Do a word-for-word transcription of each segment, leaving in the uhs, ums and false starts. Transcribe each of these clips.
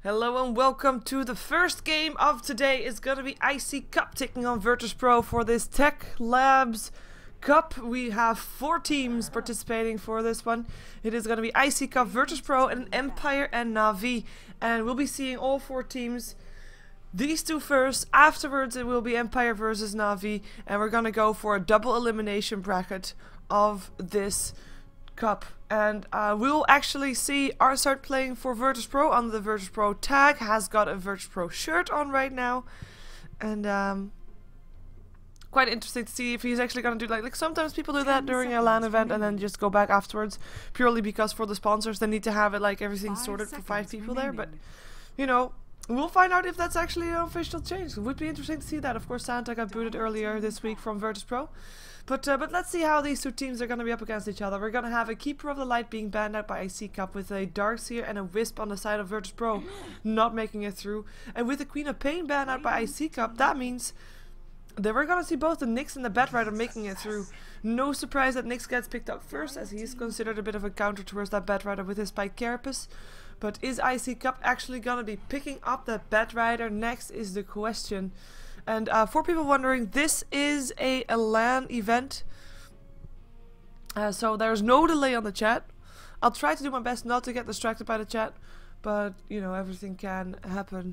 Hello and welcome to the first game of today. It's gonna be iCCup taking on virtus dot pro for this Techlabs Cup. We have four teams participating for this one. It is gonna be iCCup, virtus dot pro, and Empire and Na'Vi. And we'll be seeing all four teams. These two first. Afterwards it will be Empire versus Na'Vi. And we're gonna go for a double elimination bracket of this Cup. And uh, we'll actually see Arsart playing for virtus dot pro under the virtus dot pro tag. Has got a virtus dot pro shirt on right now. And um, quite interesting to see if he's actually going to do like, like sometimes people do that during a LAN event and then just go back afterwards. Purely because for the sponsors they need to have it like everything sorted for five people there. But, you know, we'll find out if that's actually an official change. It would be interesting to see that. Of course, Santa got booted earlier this week from virtus dot pro. But uh, but let's see how these two teams are going to be up against each other. We're going to have a Keeper of the Light being banned out by iCCup with a Darkseer and a Wisp on the side of virtus dot pro not making it through. And with the Queen of Pain banned out by iCCup, that means that we're going to see both the Nyx and the Batrider making it through. No surprise that Nyx gets picked up first, as he is considered a bit of a counter towards that Batrider with his Spike Carapace. But is iCCup actually going to be picking up that Batrider next is the question. And uh, for people wondering, this is a, a LAN event, uh, so there's no delay on the chat. I'll try to do my best not to get distracted by the chat, but you know, everything can happen.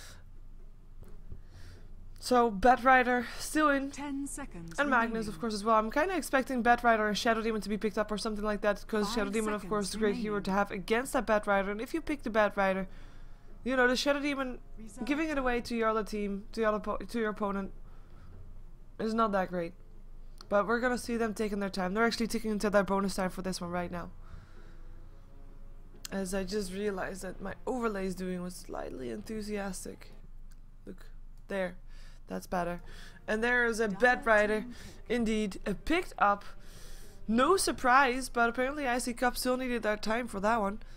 So Batrider still in, Ten seconds and Magnus remaining. of course as well. I'm kind of expecting Batrider and Shadow Demon to be picked up or something like that, because Shadow Demon of course is a great remaining. hero to have against that Batrider. And if you pick the Batrider, you know, the Shadow Demon giving it away to your other team, to your, other to your opponent, is not that great. But we're gonna see them taking their time. They're actually taking into their bonus time for this one right now. As I just realized that my overlay is doing was slightly enthusiastic. Look, there. That's better. And there is a Batrider, indeed, uh, picked up. No surprise, but apparently iCCup still needed their time for that one.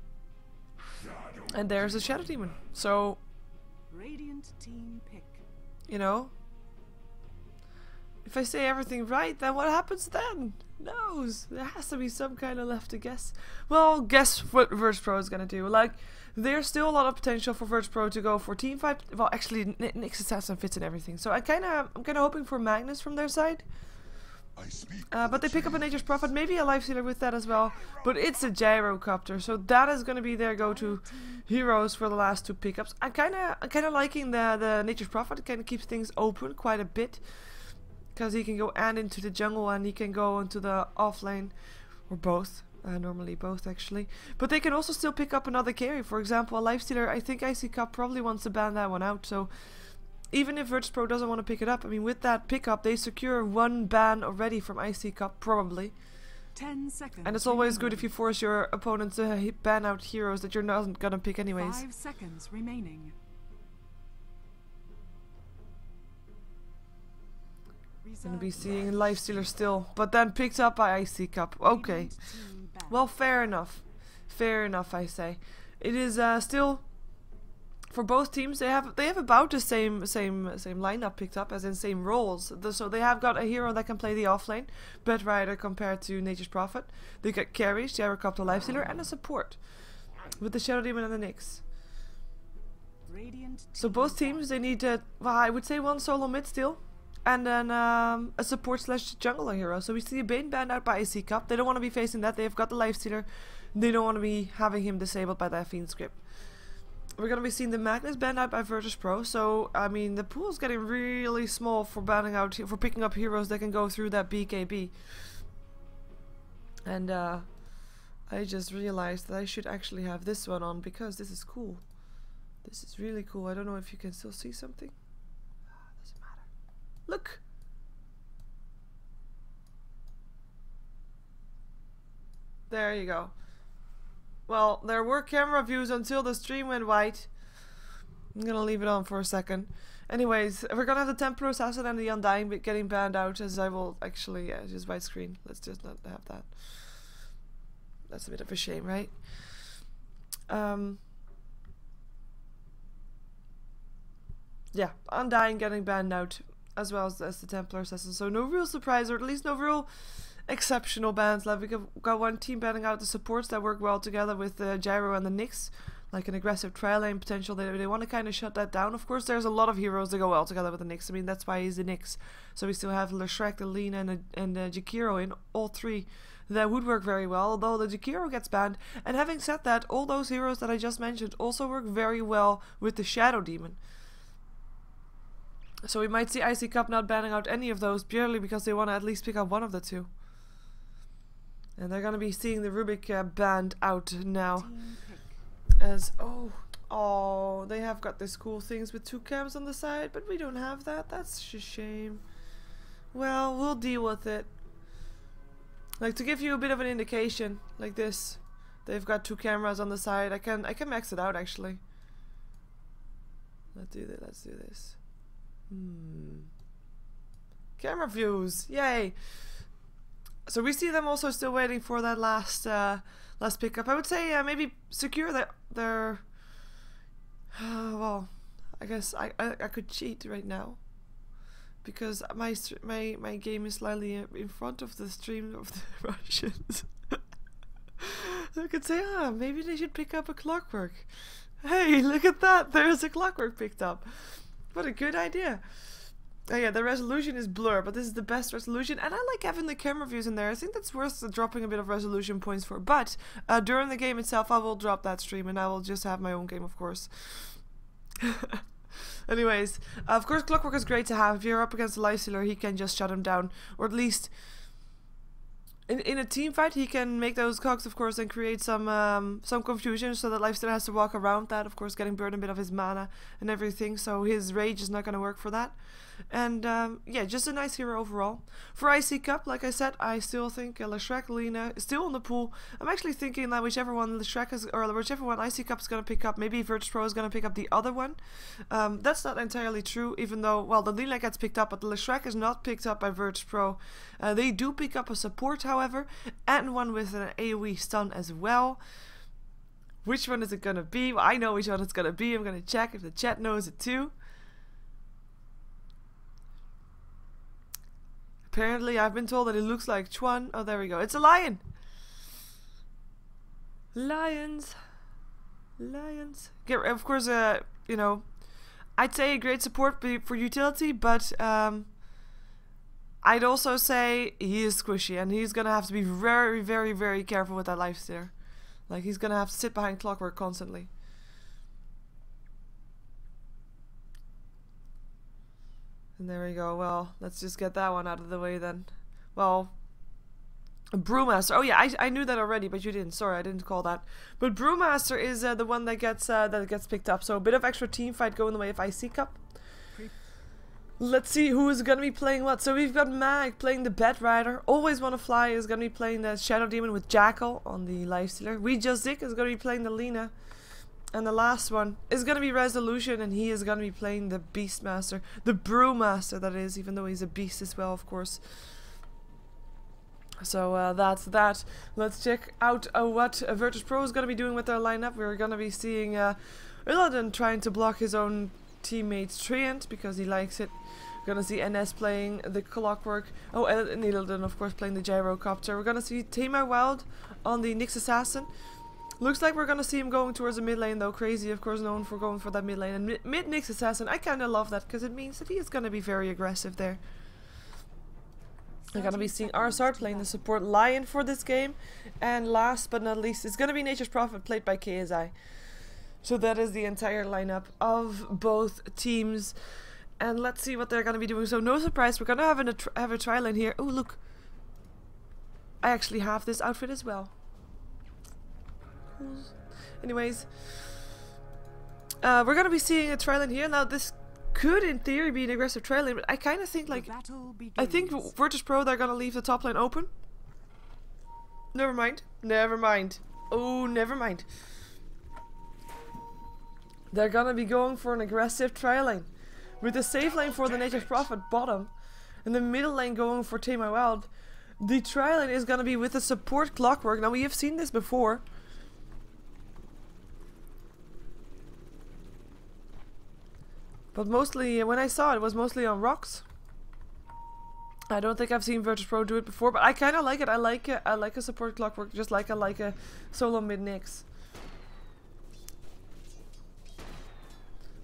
And there's a Shadow Demon. So, Radiant team pick. you know, if I say everything right, then what happens then? Who knows? There has to be some kind of left to guess. Well, guess what virtus dot pro is gonna do. Like, there's still a lot of potential for virtus dot pro to go for team fight. Well, actually, Nyx assassin fits in everything. So I kind of, I'm kind of hoping for Magnus from their side. Uh, but they pick up a Nature's Prophet, maybe a Lifestealer with that as well. But it's a Gyrocopter, so that is going to be their go-to heroes for the last two pickups. I'm kind of, I'm kind of liking the the Nature's Prophet. It kind of keeps things open quite a bit, because he can go and into the jungle and he can go into the off lane, or both. Uh, normally both actually. But they can also still pick up another carry. For example, a Lifestealer. I think iCCup probably wants to ban that one out. So even if virtus dot pro doesn't want to pick it up, I mean, with that pickup, they secure one ban already from iCCup, probably. Ten seconds. And it's always good if you force your opponent to hit ban out heroes that you're not gonna pick anyways. Five seconds remaining. Gonna be seeing Lifestealer still, but then picked up by iCCup. Okay. Well, fair enough. Fair enough, I say. It is uh, still. For both teams, they have they have about the same same same lineup picked up, as in same roles. The, so they have got a hero that can play the offlane, Batrider compared to Nature's Prophet. They got carries, Gyrocopter, Lifestealer, and a support with the Shadow Demon and the Nyx. So both teams, they need uh, well, I would say one solo mid still, and then um, a support slash jungler hero. So we see a Bane banned out by iCCup. They don't want to be facing that. They've got the Lifestealer. They don't want to be having him disabled by that Fiend script. We're gonna be seeing the Magnus banned out by virtus dot pro, so I mean the pool is getting really small for banning out, for picking up heroes that can go through that B K B. And uh, I just realized that I should actually have this one on, because this is cool. This is really cool. I don't know if you can still see something. Doesn't matter. Look. There you go. Well, there were camera views until the stream went white. I'm gonna leave it on for a second. Anyways, we're gonna have the Templar Assassin and the Undying getting banned out, as I will actually, yeah, just white screen. Let's just not have that. That's a bit of a shame, right? Um, yeah, Undying getting banned out, as well as, as the Templar Assassin. So no real surprise, or at least no real exceptional bans. Like we got one team banning out the supports that work well together with the Gyro and the Nyx. like an aggressive trial lane potential. They, they want to kind of shut that down. Of course, there's a lot of heroes that go well together with the Nyx. I mean, that's why he's the Nyx. So we still have Leshrac, the Lina, and, a, and uh, Jakiro in, all three. That would work very well, although the Jakiro gets banned. And having said that, all those heroes that I just mentioned also work very well with the Shadow Demon. So we might see iCCup not banning out any of those purely because they want to at least pick up one of the two. And they're going to be seeing the Rubik uh, banned out now. As, oh, oh, they have got these cool things with two cams on the side, but we don't have that. That's a shame. Well, we'll deal with it. Like, to give you a bit of an indication, like this, they've got two cameras on the side. I can I can max it out actually. Let's do this. Let's do this. Hmm. Camera views, yay! So we see them also still waiting for that last uh, last pickup. I would say uh, maybe secure their their. Uh, well, I guess I, I I could cheat right now. Because my my my game is slightly in front of the stream of the Russians. I could say, ah, maybe they should pick up a Clockwork. Hey, look at that! There's a Clockwork picked up. What a good idea. Oh yeah, the resolution is blur, but this is the best resolution, and I like having the camera views in there. I think that's worth uh, dropping a bit of resolution points for. But uh, during the game itself, I will drop that stream, and I will just have my own game, of course. Anyways, uh, of course Clockwork is great to have. If you're up against a lifestealer, he can just shut him down. Or at least in, in a team fight he can make those cogs, of course, and create some um, some confusion so that lifestealer has to walk around that, of course, getting burned a bit of his mana and everything, so his rage is not going to work for that. And um, yeah, just a nice hero overall. For iCCup, like I said, I still think uh, Leshrac, Lina is still in the pool. I'm actually thinking that whichever one Leshrac is, or whichever one iCCup is going to pick up, maybe virtus dot pro is going to pick up the other one. Um, that's not entirely true, even though, well, the Lina gets picked up, but the Leshrac is not picked up by virtus dot pro. Uh, they do pick up a support, however, and one with an AoE stun as well. Which one is it going to be? Well, I know which one it's going to be. I'm going to check if the chat knows it too. Apparently, I've been told that it looks like Chuan. Oh, there we go. It's a lion. Lions. Lions. Get, of course, uh, you know, I'd say a great support for utility, but um, I'd also say he is squishy, and he's gonna have to be very, very, very careful with that lifestealer. Like, he's gonna have to sit behind Clockwork constantly. And there we go. Well, let's just get that one out of the way then. Well, Brewmaster. Oh yeah, I, I knew that already, but you didn't. Sorry, I didn't call that. But Brewmaster is uh, the one that gets uh, that gets picked up. So a bit of extra team fight going the way of iCCup. Let's see who is going to be playing what. So we've got Mag playing the Bat Rider. Always Wanna Fly is going to be playing the Shadow Demon with Jackal on the lifestealer. We Just Dick is going to be playing the Lina. And the last one is going to be Resolution, and he is going to be playing the Beastmaster. The Brewmaster, that is, even though he's a beast as well, of course. So uh, that's that. Let's check out uh, what uh, virtus dot pro is going to be doing with their lineup. We're going to be seeing uh, Illidan trying to block his own teammate's Treant because he likes it. We're going to see N S playing the Clockwork. Oh, and Illidan, of course, playing the Gyrocopter. We're going to see Tamar Wild on the Nyx Assassin. Looks like we're gonna see him going towards the mid lane though. Crazy, of course, known for going for that mid lane. And mid, mid Nyx Assassin, I kinda love that because it means that he is gonna be very aggressive there. We're gonna be seeing Arsart playing the support Lion for this game. And last but not least, it's gonna be Nature's Prophet played by K S I. So that is the entire lineup of both teams. And let's see what they're gonna be doing. So no surprise, we're gonna have, an, a tr have a trial in here. Oh look, I actually have this outfit as well. Anyways, uh, we're gonna be seeing a trial in here. Now this could in theory be an aggressive trial lane, but I kind of think like I think virtus dot pro they're gonna leave the top lane open. Never mind, never mind. Oh, never mind. They're gonna be going for an aggressive trial lane with the safe lane for the Nature's Prophet bottom and the middle lane going for Tamar Wild. The trial lane is gonna be with the support Clockwork. Now we have seen this before. But mostly, when I saw it, it was mostly on rocks. I don't think I've seen virtus dot pro do it before, but I kind of like it. I like it. I like a support Clockwork, just like I like a solo mid Nyx.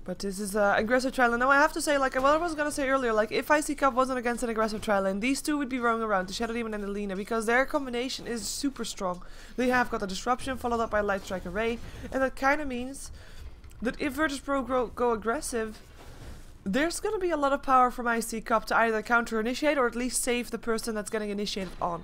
But this is uh, aggressive tri lane. Now I have to say, like what I was gonna say earlier, like if iCCup wasn't against an aggressive tri lane, these two would be roaming around, the Shadow Demon and the Lina, because their combination is super strong. They have got the disruption followed up by Light Strike Array, and that kind of means that if virtus.pro go, go aggressive, there's gonna be a lot of power from iCCup to either counter initiate or at least save the person that's getting initiated on.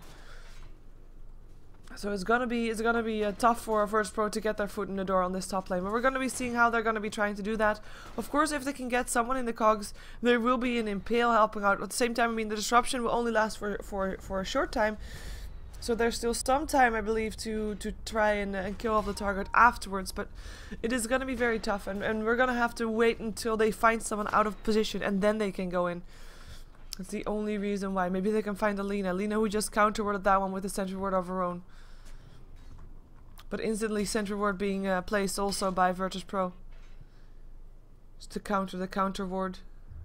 So it's gonna be it's gonna be uh, tough for virtus.pro to get their foot in the door on this top lane. But we're gonna be seeing how they're gonna be trying to do that. Of course, if they can get someone in the cogs, there will be an Impale helping out. At the same time, I mean, the disruption will only last for for for a short time. So there's still some time, I believe, to to try and, uh, and kill off the target afterwards. But it is gonna be very tough, and and we're gonna have to wait until they find someone out of position, and then they can go in. That's the only reason why. Maybe they can find a Lina. Lina who just counter-worded that one with a sentry ward of her own. But instantly sentry ward being uh, placed also by virtus.pro. Just to counter the counter ward.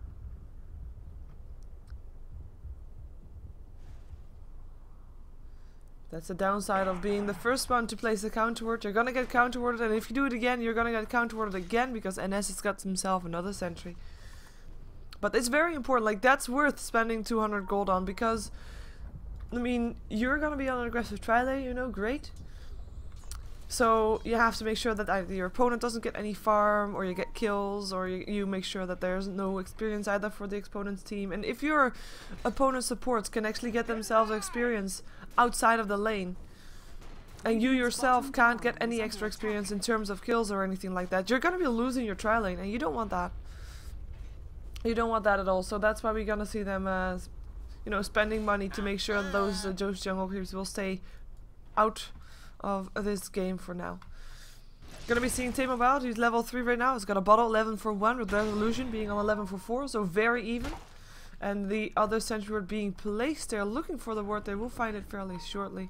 That's the downside of being the first one to place the counter ward. You're gonna get counter warded, and if you do it again, you're gonna get counter warded again because N S has got himself another sentry. But it's very important, like that's worth spending two hundred gold on, because I mean, you're gonna be on an aggressive tri lane, you know, great. So you have to make sure that either your opponent doesn't get any farm, or you get kills, or you, you make sure that there's no experience either for the opponent's team. And if your opponent's supports can actually get themselves experience outside of the lane, and you yourself can't get any extra experience in terms of kills or anything like that, you're gonna be losing your tri lane, and you don't want that. You don't want that at all. So that's why we're gonna see them as, you know, spending money to make sure that those uh, those jungle creeps will stay out of this game for now. Gonna be seeing Tame Wild, he's level three right now. He's got a bottle eleven for one with Resolution being on eleven for four, so very even. And the other sentry ward being placed. They're looking for the ward, they will find it fairly shortly.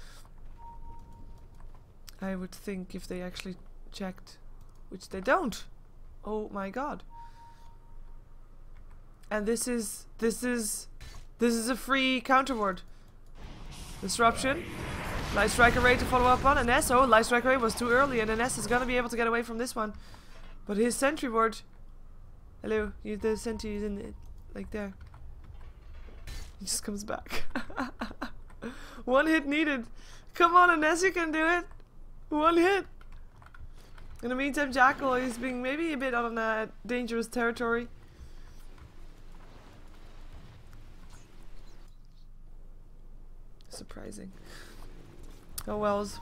I would think if they actually checked, which they don't. Oh my god. And this is this is this is a free counter ward. Disruption. Light Strike Array to follow up on. N S, oh, Light Strike Array was too early, and N S is gonna be able to get away from this one. But his sentry ward. Hello, you, the sentry is in it, like there. He just comes back. One hit needed. Come on, N S, you can do it. One hit. In the meantime, Jackal is being maybe a bit on uh, dangerous territory. Surprising. Oh wells.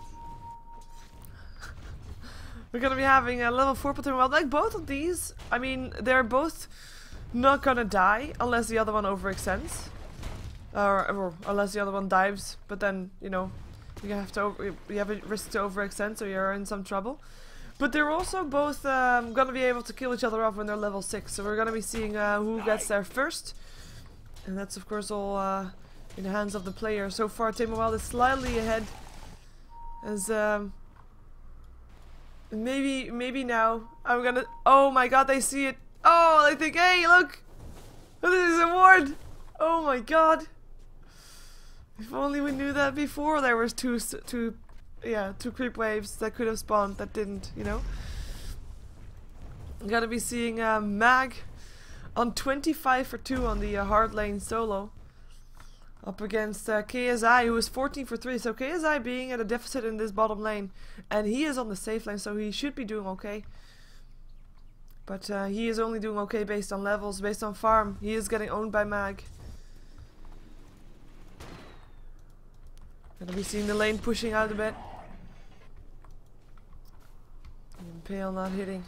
We're gonna be having a level four Tame Wild. Like both of these, I mean, they're both not gonna die unless the other one overextends, or, or unless the other one dives. But then, you know, you have to over, you have a risk to overextend, so you're in some trouble. But they're also both um, gonna be able to kill each other off when they're level six. So we're gonna be seeing uh, who gets there first, and that's of course all uh, in the hands of the player. So far, Tame Wild is slightly ahead. As um maybe maybe now I'm gonna, oh my god, they see it. Oh, they think, hey look, this is a ward. Oh my god, if only we knew that before. There was two two yeah two creep waves that could have spawned that didn't, you know. I'm gonna be seeing uh, Mag on twenty-five for two on the uh, hard lane solo. Up against uh, K S I, who is fourteen for three. So K S I being at a deficit in this bottom lane. And he is on the safe lane, so he should be doing okay. But uh, he is only doing okay based on levels, based on farm. He is getting owned by Mag. Gonna be seeing the lane pushing out a bit. Impale not hitting.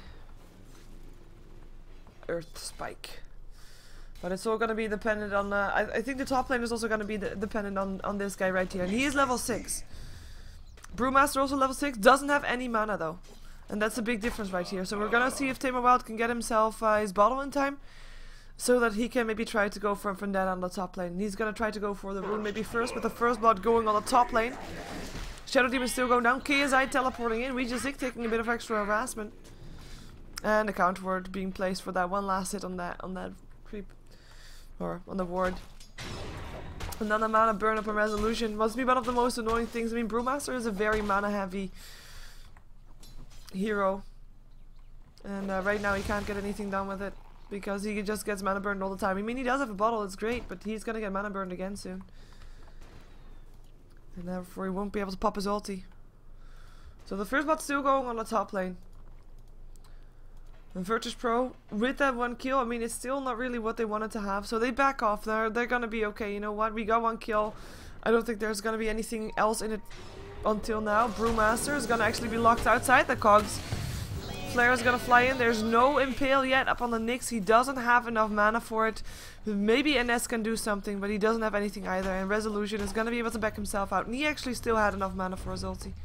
Earth Spike. But it's all gonna be dependent on. Uh, I, I think the top lane is also gonna be de dependent on on this guy right here, and he is level six. Brewmaster also level six, doesn't have any mana though, and that's a big difference right here. So we're gonna see if Tame Wild can get himself uh, his bottle in time, so that he can maybe try to go for from that on the top lane. He's gonna try to go for the rune maybe first, with the first blood going on the top lane. Shadow Demon still going down. K S I teleporting in. We just taking a bit of extra harassment, and a counter ward being placed for that one last hit on that on that creep. Or on the ward. Another mana burn up and resolution must be one of the most annoying things. I mean, Brewmaster is a very mana heavy hero. And uh, right now he can't get anything done with it because he just gets mana burned all the time. I mean, he does have a bottle, it's great, but he's gonna get mana burned again soon. And therefore he won't be able to pop his ulti. So the first bot's still going on the top lane. And virtus.pro, with that one kill, I mean, it's still not really what they wanted to have. So they back off. They're, they're gonna be okay. You know what? We got one kill. I don't think there's gonna be anything else in it until now. Brewmaster is gonna actually be locked outside the cogs. Flare is gonna fly in. There's no impale yet up on the Nyx. He doesn't have enough mana for it. Maybe N S can do something, but he doesn't have anything either. And Resolution is gonna be able to back himself out. And he actually still had enough mana for his ulti.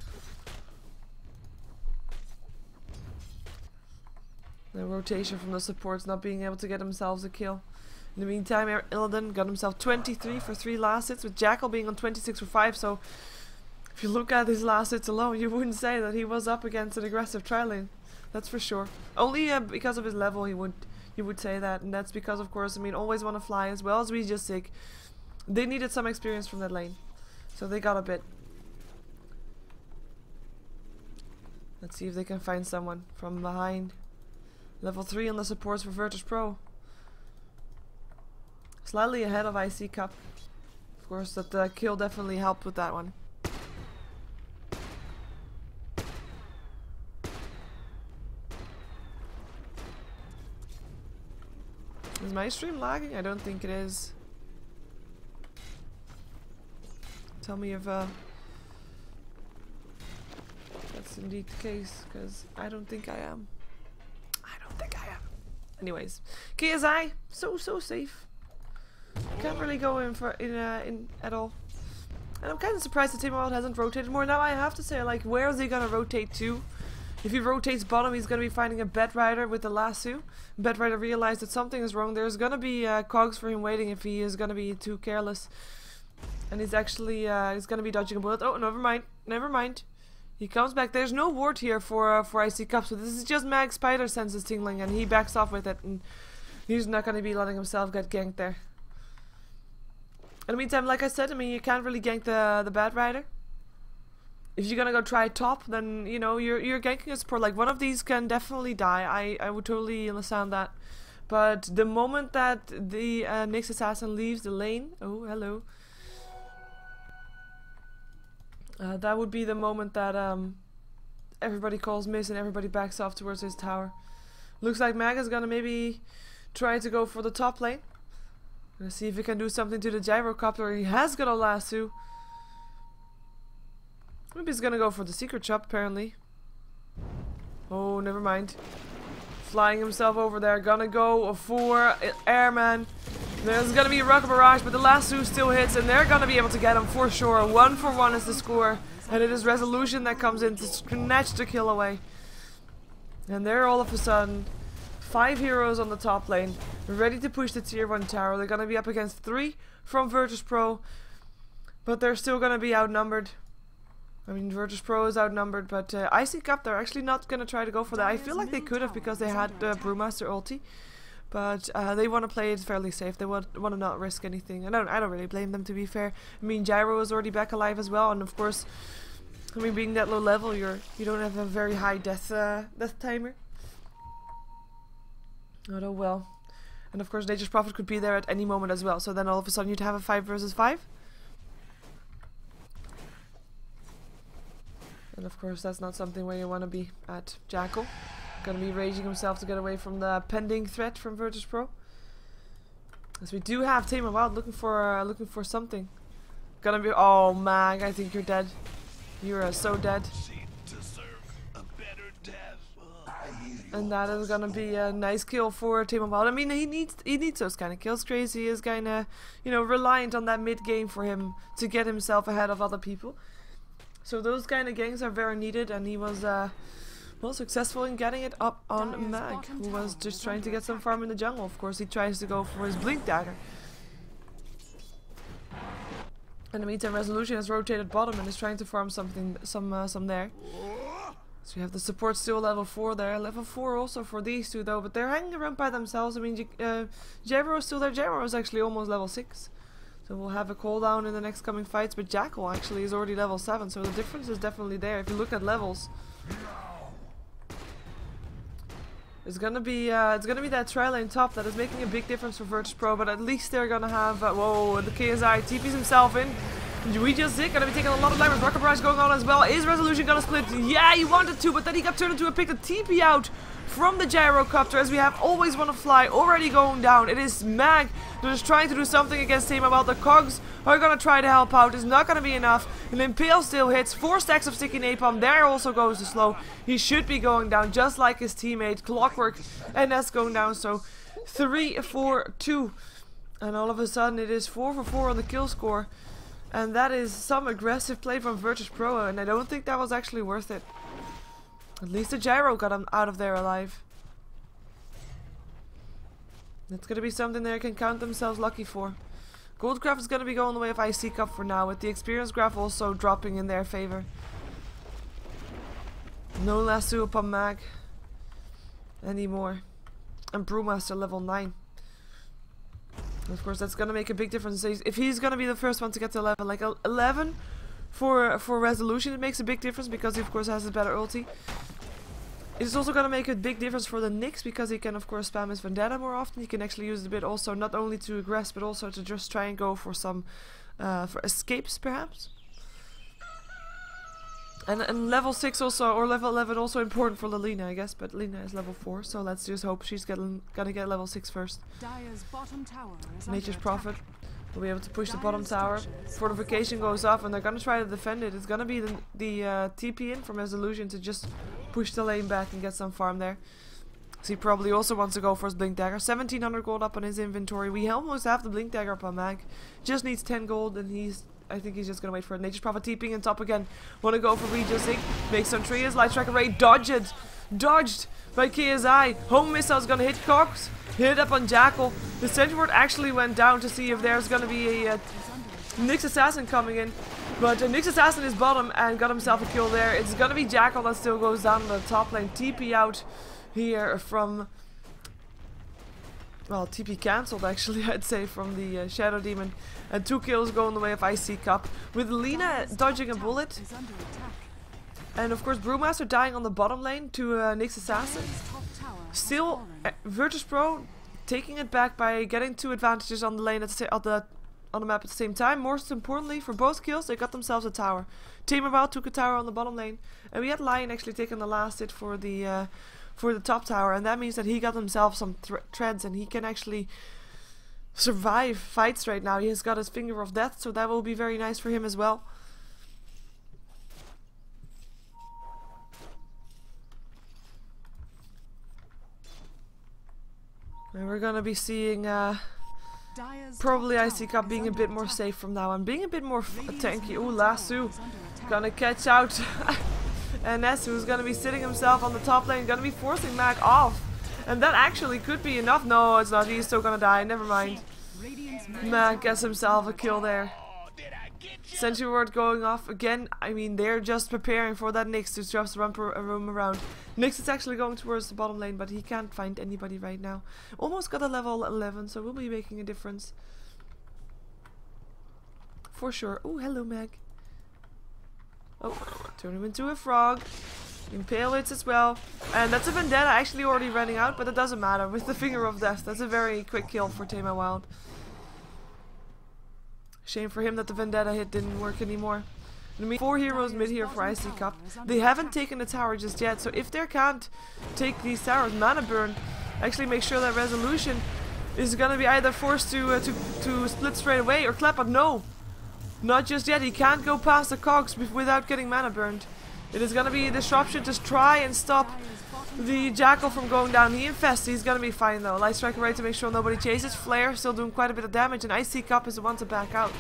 The rotation from the supports not being able to get themselves a kill. In the meantime, Illidan got himself twenty-three for three last hits, with Jackal being on twenty-six for five. So if you look at his last hits alone, you wouldn't say that he was up against an aggressive tri lane. That's for sure. Only uh, because of his level he would you would say that, and that's because, of course, I mean, always want to fly as well as we just sick. They needed some experience from that lane, so they got a bit. Let's see if they can find someone from behind. Level three on the supports for virtus.pro. Slightly ahead of iCCup. Of course, that uh, kill definitely helped with that one. Is my stream lagging? I don't think it is. Tell me if uh, that's indeed the case, because I don't think I am. think I am. Anyways, K S I, so so safe. Can't really go in for in uh, in at all. And I'm kind of surprised the Team World hasn't rotated more. Now I have to say, like, where is he gonna rotate to? If he rotates bottom, he's gonna be finding a Bed Rider with the lasso. Bed Rider realized that something is wrong. There's gonna be uh, cogs for him waiting if he is gonna be too careless. And he's actually uh, he's gonna be dodging a bullet. Oh, never mind, never mind. He comes back. There's no ward here for uh, for iCCup, so this is just Mag Spider senses tingling, and he backs off with it, and he's not gonna be letting himself get ganked there. In the meantime, like I said, I mean, you can't really gank the the Bad Rider. If you're gonna go try top, then you know you're you're ganking a support. Like, one of these can definitely die. I I would totally understand that. But the moment that the uh, Nyx assassin leaves the lane, oh hello. Uh, that would be the moment that um, everybody calls miss and everybody backs off towards his tower. Looks like Mag is gonna maybe try to go for the top lane. Gonna see if he can do something to the gyrocopter. He has got a lasso. Maybe he's gonna go for the secret shop, apparently. Oh, never mind. Flying himself over there. Gonna go for Airman. There's gonna be a rocket barrage, but the lasso still hits, and they're gonna be able to get him for sure. One for one is the score, and it is Resolution that comes in to snatch the kill away. And they're all of a sudden five heroes on the top lane, ready to push the tier one tower. They're gonna be up against three from virtus.pro, but they're still gonna be outnumbered. I mean, virtus.pro is outnumbered, but uh, iCCup, they're actually not gonna try to go for that. I feel like they could have because they had the uh, Brewmaster ulti. But uh, they want to play it fairly safe. They want want to not risk anything. I don't I don't really blame them, to be fair. I mean, Gyro is already back alive as well, and of course, I mean, being that low level, you're you don't have a very high death uh, death timer. Oh well, and of course, Nature's Prophet could be there at any moment as well. So then all of a sudden, you'd have a five versus five. And of course, that's not something where you want to be at. Jackal gonna be raging himself to get away from the pending threat from virtus.pro. As we do have Tamer Wild looking for uh, looking for something. Gonna be oh Mag, I think you're dead. You're uh, so dead. And that is gonna be a nice kill for Tamer Wild. I mean, he needs he needs those kind of kills. Crazy is kinda, you know, reliant on that mid game for him to get himself ahead of other people. So those kind of gangs are very needed, and he was uh well, successful in getting it up on Mag, who was just trying to get some farm in the jungle. Of course, he tries to go for his Blink Dagger. In the meantime, Resolution has rotated bottom and is trying to farm something, some, uh, some there. So we have the support still level four there. Level four also for these two though, but they're hanging around by themselves. I mean, uh, Gyro is still there. Gyro is actually almost level six. So we'll have a cooldown in the next coming fights, but Jackal actually is already level seven, so the difference is definitely there if you look at levels. It's gonna be uh, it's gonna be that tri lane top that is making a big difference for virtus.pro, but at least they're gonna have uh, whoa, the K S I T Ps himself in. We just did gonna be taking a lot of damage. Rocket Barrage going on as well. Is Resolution gonna split? Yeah, he wanted to, but then he got turned into a pick. The T P out from the gyrocopter, as we have always want to fly already going down. It is Mag that is trying to do something against Tame. About the cogs are gonna try to help out. It's not gonna be enough. And Impale still hits. Four stacks of sticky napalm. There also goes the slow. He should be going down just like his teammate Clockwork, and that's going down. So three, four, two, and all of a sudden it is four for four on the kill score. And that is some aggressive play from virtus.pro, and I don't think that was actually worth it. At least the gyro got him out of there alive. That's gonna be something they can count themselves lucky for. Gold graph is gonna be going the way of iCCup for now, with the experience graph also dropping in their favor. No lasso upon Mag anymore. And Brewmaster level nine. Of course, that's gonna make a big difference. If he's gonna be the first one to get to eleven, like eleven for for resolution, it makes a big difference because he of course has a better ulti. It's also gonna make a big difference for the Nyx because he can of course spam his Vendetta more often. He can actually use it a bit also not only to aggress but also to just try and go for some uh, for escapes perhaps. And, and level six also, or level eleven also important for Lina, I guess, but Lina is level four, so let's just hope she's getting, gonna get level six first. Dire's bottom tower is Nature's under Prophet attack. will be able to push the Dire's bottom tower. structures Fortification goes off and they're gonna try to defend it. It's gonna be the, the uh, T P in from Resolution to just push the lane back and get some farm there. So he probably also wants to go for his Blink Dagger. seventeen hundred gold up on his inventory. We almost have the Blink Dagger up on Mag. Just needs ten gold and he's... I think he's just gonna wait for it. Nature's Prophet TPing in top again. Wanna go for readjusting. Makes some trees. Light Strike Array. Dodge it. Dodged by K S I. Home Missile's gonna hit Cox. Hit up on Jackal. The Sentry Ward actually went down to see if there's gonna be a uh, Nyx Assassin coming in. But uh, Nyx Assassin is bottom and got himself a kill there. It's gonna be Jackal that still goes down on the top lane. T P out here from... Well, T P cancelled actually, I'd say, from the uh, Shadow Demon. And two kills going the way of iCCup. With Lina dodging a bullet. And of course Brewmaster dying on the bottom lane to uh, Nyx Assassin. Still, uh, virtus.pro taking it back by getting two advantages on the lane at the, at the on the map at the same time. Most importantly, for both kills, they got themselves a tower. Tamerbout took a tower on the bottom lane. And we had Lion actually taking the last hit for the... Uh, for the top tower, and that means that he got himself some treads and he can actually survive fights right now. He has got his finger of death, so that will be very nice for him as well. And we're gonna be seeing uh, probably iCCup being a bit more safe from now on, being a bit more f tanky. Ooh, Lasso gonna catch out. And Nesu is going to be sitting himself on the top lane, going to be forcing Mag off. And that actually could be enough. No, it's not. He's still going to die. Never mind. Mag gets himself a kill there. Sentry Ward going off again. I mean, they're just preparing for that Nyx to just run a room around. Nyx is actually going towards the bottom lane, but he can't find anybody right now. Almost got a level eleven, so we'll be making a difference. For sure. Oh, hello, Mag. Oh, turn him into a frog. Impale hits as well. And that's a Vendetta actually already running out, but it doesn't matter. With the Finger of Death, that's a very quick kill for Tame Wild. Shame for him that the Vendetta hit didn't work anymore. I mean, four heroes mid here for iCCup. They haven't taken the tower just yet, so if they can't take these towers, Mana Burn actually make sure that Resolution is gonna be either forced to uh, to to split straight away or clap, but no. Not just yet. He can't go past the cogs without getting mana burned. It is going to be a disruption to try and stop the Jackal from going down. He infests. He's going to be fine though. Light Strike Array to make sure nobody chases. Flare still doing quite a bit of damage, and iCCup is the one to back out.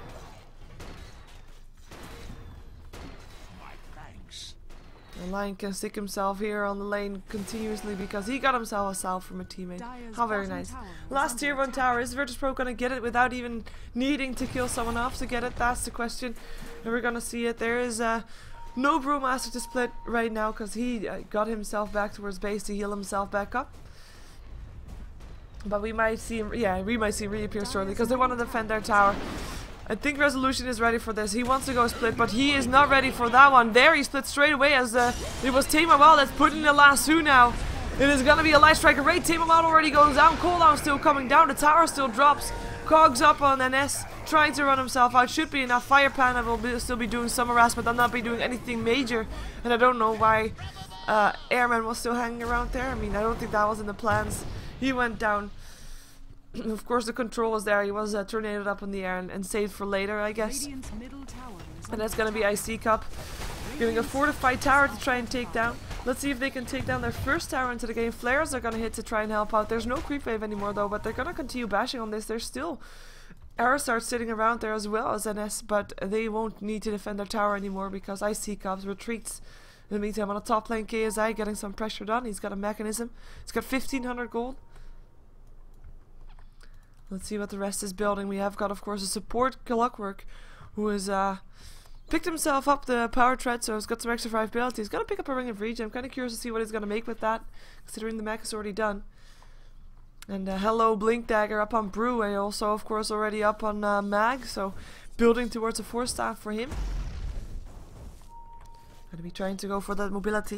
And Lion can stick himself here on the lane continuously because he got himself a salve from a teammate. How very nice. Last tier one tower. Is virtus.pro gonna get it without even needing to kill someone off to get it? That's the question. And we're gonna see it. There is uh, no Brewmaster to split right now because he uh, got himself back towards base to heal himself back up. But we might see him, yeah, we might see him reappear shortly because they want to defend their tower. I think Resolution is ready for this. He wants to go split, but he is not ready for that one. There he split straight away as uh, it was Tame Wild that's putting the lasso now. It is gonna be a light strike array. Team out already goes down. Cooldown still coming down. The tower still drops. Cogs up on N S, trying to run himself out. Should be enough. Fire Panda will be, still be doing some harassment. I'll not be doing anything major. And I don't know why uh, Airman was still hanging around there. I mean, I don't think that was in the plans. He went down. Of course, the control was there. He was uh, tornadoed up in the air and, and saved for later, I guess. And that's gonna be iCCup getting a fortified tower to try and take down. Let's see if they can take down their first tower into the game. Flares are gonna hit to try and help out. There's no creep wave anymore though, but they're gonna continue bashing on this. There's still Aerostarts sitting around there as well as N S, but they won't need to defend their tower anymore because iCCup retreats. In the meantime, on the top lane, K S I getting some pressure done. He's got a mechanism. He's got fifteen hundred gold. Let's see what the rest is building. We have got, of course, a support Clockwork who is uh picked himself up the power thread, so he's got some extra survivability. He's gonna pick up a Ring of Regen. I'm kind of curious to see what he's gonna make with that, considering the mech is already done. And uh, hello, Blink Dagger up on Brew, and also, of course, already up on uh, Mag. So building towards a four staff for him. Gonna be trying to go for that mobility.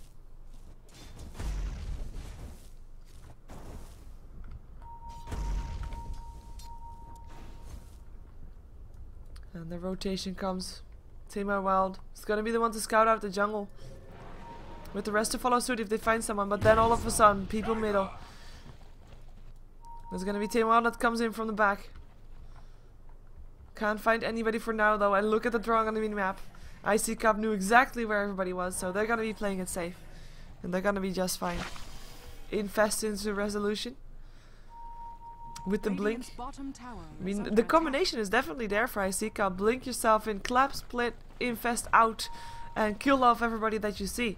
And the rotation comes. Tamar Wild is gonna be the one to scout out the jungle, with the rest to follow suit if they find someone. But then all of a sudden, people middle. There's gonna be Tamar Wild that comes in from the back. Can't find anybody for now though. And look at the drawing on the mini-map. iCCup knew exactly where everybody was, so they're gonna be playing it safe, and they're gonna be just fine. Infest into resolution. With the blink. I mean, the combination is definitely there for iCCup. Blink yourself in, clap, split, infest out, and kill off everybody that you see.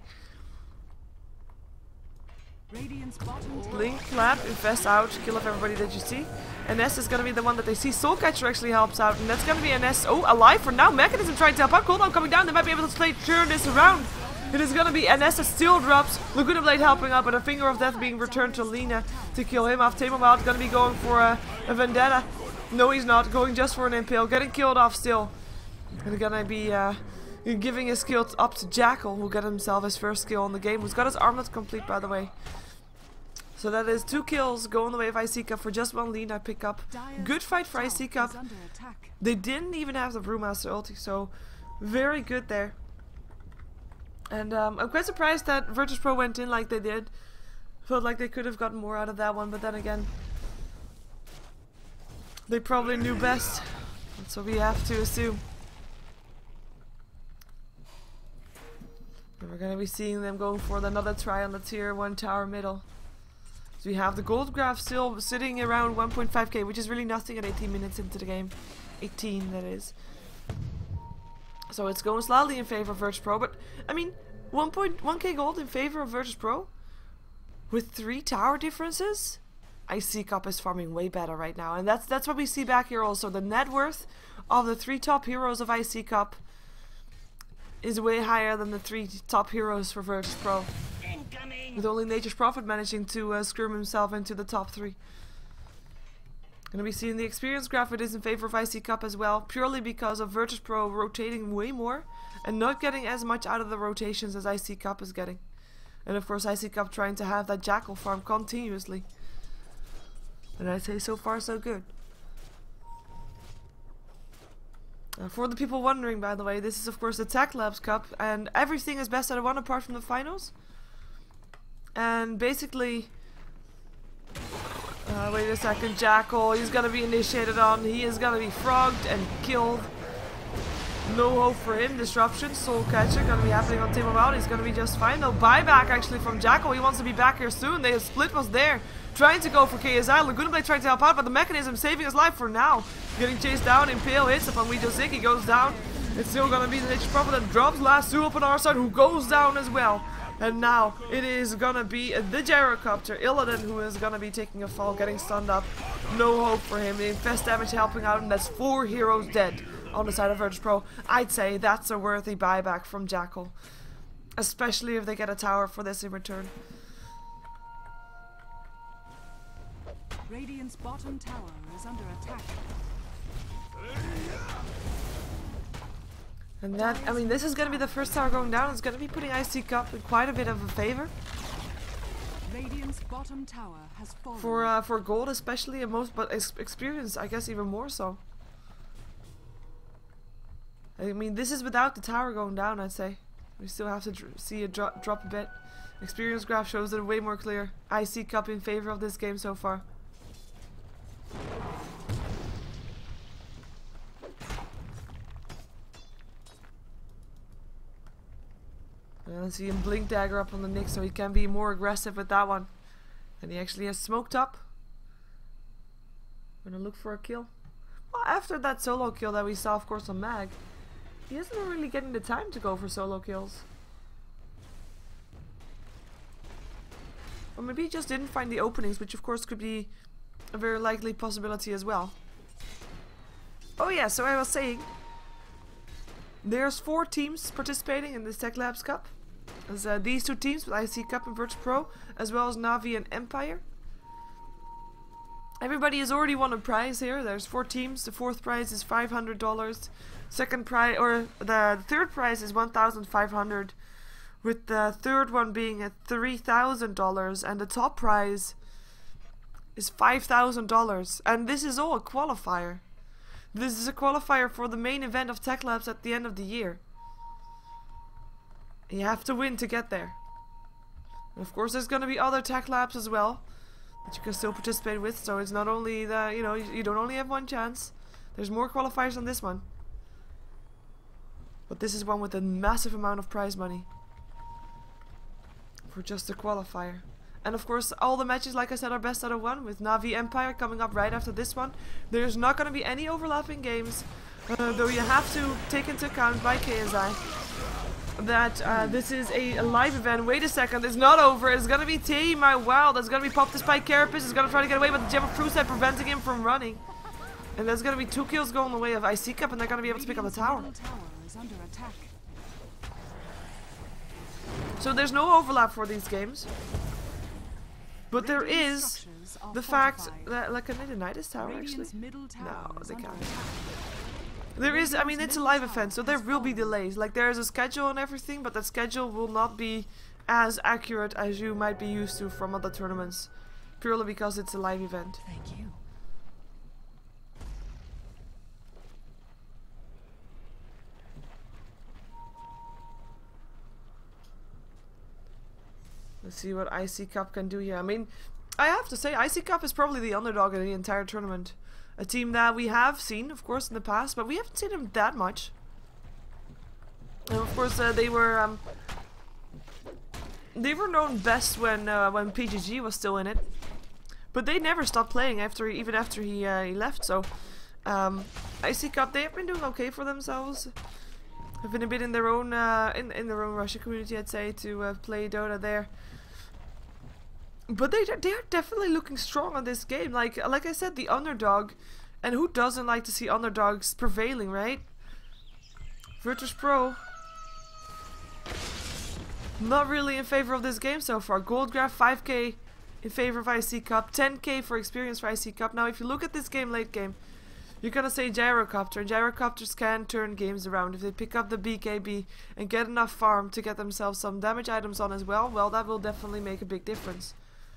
Blink, clap, infest out, kill off everybody that you see. N S is gonna be the one that they see. Soulcatcher actually helps out, and that's gonna be N S. Oh, alive for now. Mechanism trying to help out. Cooldown coming down. They might be able to play, turn this around. It is gonna be N S that still drops. Laguna Blade helping out, but a Finger of Death being returned to Lina to kill him off. Tamar Wild gonna be going for a, a Vendetta. No, he's not. Going just for an Impale. Getting killed off still. And gonna be uh, giving his kill up to Jackal, who got himself his first kill in the game. Who's got his armlet complete, by the way. So that is two kills going the way of iCCup for just one Lina pickup. Good fight for iCCup. They didn't even have the Brewmaster ulti, so very good there. And um, I'm quite surprised that virtus.pro went in like they did. Felt like they could have gotten more out of that one, but then again, they probably knew best. That's what we have to assume. And we're gonna be seeing them going for another try on the tier one tower middle. So we have the gold graph still sitting around one point five K, which is really nothing at eighteen minutes into the game. eighteen, that is. So it's going slightly in favor of virtus.pro, but I mean, one point one K gold in favor of virtus.pro with three tower differences. iCCup is farming way better right now, and that's that's what we see back here also. The net worth of the three top heroes of iCCup is way higher than the three top heroes for virtus.pro. With only Nature's Prophet managing to uh, screw himself into the top three. Gonna be seeing the experience graph. It is in favor of iCCup as well, purely because of virtus.pro rotating way more and not getting as much out of the rotations as iCCup is getting. And of course iCCup trying to have that Jackal farm continuously. And I'd say so far so good. Uh, for the people wondering, by the way, this is of course the Techlabs Cup, and everything is best out of one apart from the finals. And basically, uh, wait a second, Jackal, he's gonna be initiated on, he is gonna be frogged and killed. No hope for him. Disruption, Soulcatcher gonna be happening on Tamar Wild. He's gonna be just fine. No buyback actually from Jackal. He wants to be back here soon. The split was there, trying to go for K S I. Laguna Blade trying to help out, but the mechanism saving his life for now. Getting chased down. Impale hits upon Weedo Zik. He goes down. It's still gonna be the Nature's Prophet that drops last two up on our side, who goes down as well. And now it is gonna be the Gyrocopter, Illidan, who is gonna be taking a fall, getting stunned up. No hope for him. The infest damage helping out, and that's four heroes dead on the side of virtus.pro. I'd say that's a worthy buyback from Jackal, especially if they get a tower for this in return. Radiant's bottom tower is under attack. And that, I mean, this is going to be the first tower going down. It's going to be putting iCCup in quite a bit of a favor. Radiant's bottom tower has fallen. For uh, for gold especially, and most, but ex experience I guess even more so. I mean, this is without the tower going down. I'd say we still have to dr see it dro drop a bit. Experience graph shows it way more clear. iCCup in favor of this game so far. And I see him blink dagger up on the Nick, so he can be more aggressive with that one. And he actually has smoked up. Gonna look for a kill. Well, after that solo kill that we saw, of course, on Mag, he isn't really getting the time to go for solo kills. Or maybe he just didn't find the openings, which of course could be a very likely possibility as well. Oh yeah, so I was saying, there's four teams participating in this Techlabs Cup. There's uh, these two teams with iCCup and virtus dot pro, as well as Na'Vi and Empire. Everybody has already won a prize here. There's four teams. The fourth prize is five hundred dollars. Second prize, or the third prize is one thousand five hundred dollars. With the third one being at three thousand dollars, and the top prize is five thousand dollars. And this is all a qualifier. This is a qualifier for the main event of Techlabs at the end of the year. You have to win to get there. And of course, there's going to be other Techlabs as well that you can still participate with. So it's not only the, you know, you, you don't only have one chance. There's more qualifiers on this one. But this is one with a massive amount of prize money for just a qualifier. And of course, all the matches, like I said, are best out of one, with Na'Vi Empire coming up right after this one. There's not going to be any overlapping games, uh, though you have to take into account by K S I that uh, this is a, a live event. Wait a second, it's not over. It's going to be T, my wow, that's going to be popped this by Carapace. It's going to try to get away, but the Gem of True Sight preventing him from running. And there's going to be two kills going the way of iCCup, and they're going to be able to pick up the tower. So there's no overlap for these games. But there is the fact that, like, can they deny this tower actually? No, they can't. There is, I mean, it's a live event, so there will be delays. Like, there is a schedule and everything, but that schedule will not be as accurate as you might be used to from other tournaments, purely because it's a live event. Thank you. Let's see what iCCup can do here. I mean, I have to say, iCCup is probably the underdog in the entire tournament. A team that we have seen, of course, in the past, but we haven't seen them that much. And of course, uh, they were um, they were known best when uh, when P G G was still in it, but they never stopped playing after even after he uh, he left. So um, iCCup, they have been doing okay for themselves. Have been a bit in their own uh, in in their own Russia community, I'd say, to uh, play Dota there. But they they are definitely looking strong on this game. Like like I said, the underdog, and who doesn't like to see underdogs prevailing, right? virtus dot pro not really in favor of this game so far. Gold graph five K in favor of iCCup, ten K for experience for iCCup. Now, if you look at this game late game, you're gonna say gyrocopter, and gyrocopters can turn games around if they pick up the B K B and get enough farm to get themselves some damage items on as well. Well, that will definitely make a big difference.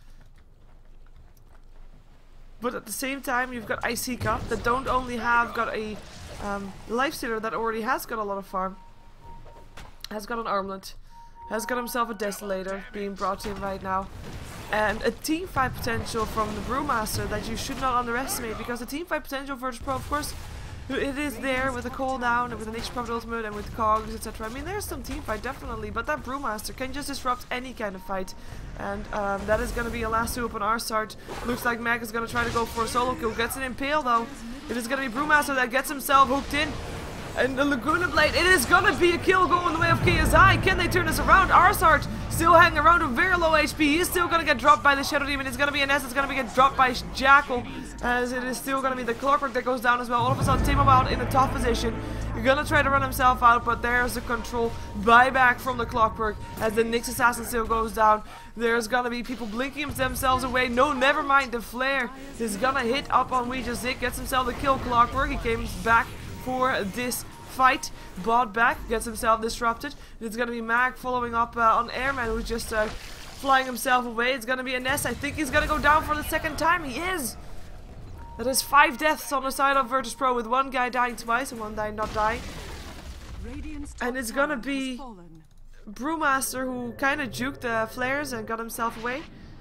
But at the same time, you've got iCCup that don't only have got a um, lifestealer that already has got a lot of farm, has got an armlet, has got himself a desolator being brought to him right now, and a team fight potential from the Brewmaster that you should not underestimate, because the team fight potential virtus dot pro, of course, it is there with a cooldown and with an H P ultimate and with cogs, et cetera. I mean, there's some team fight definitely, but that Brewmaster can just disrupt any kind of fight, and um, that is going to be a lasso up on our start. Looks like Mag is going to try to go for a solo kill. Gets an impale though. It is going to be Brewmaster that gets himself hooked in. And the Laguna Blade, it is gonna be a kill going the way of K S I. Can they turn this around? Arsart still hanging around with very low H P. He's still gonna get dropped by the Shadow Demon. It's gonna be an S. It's gonna be get dropped by Jackal, as it is still gonna be the Clockwork that goes down as well. All of a sudden, T-Mobile in a tough position. You're gonna try to run himself out, but there's the control buyback from the Clockwork as the Nyx Assassin still goes down. There's gonna be people blinking themselves away. No, never mind. The flare is gonna hit up on Ouija Zik. Gets himself the kill. Clockwork. He came back for this fight, bought back, gets himself disrupted. It's gonna be Mag following up uh, on Airman, who's just uh, flying himself away. It's gonna be a nest. I think he's gonna go down for the second time. He is! That is five deaths on the side of virtus.pro, with one guy dying twice and one guy not dying. And it's gonna be Brewmaster, who kind of juked the flares and got himself away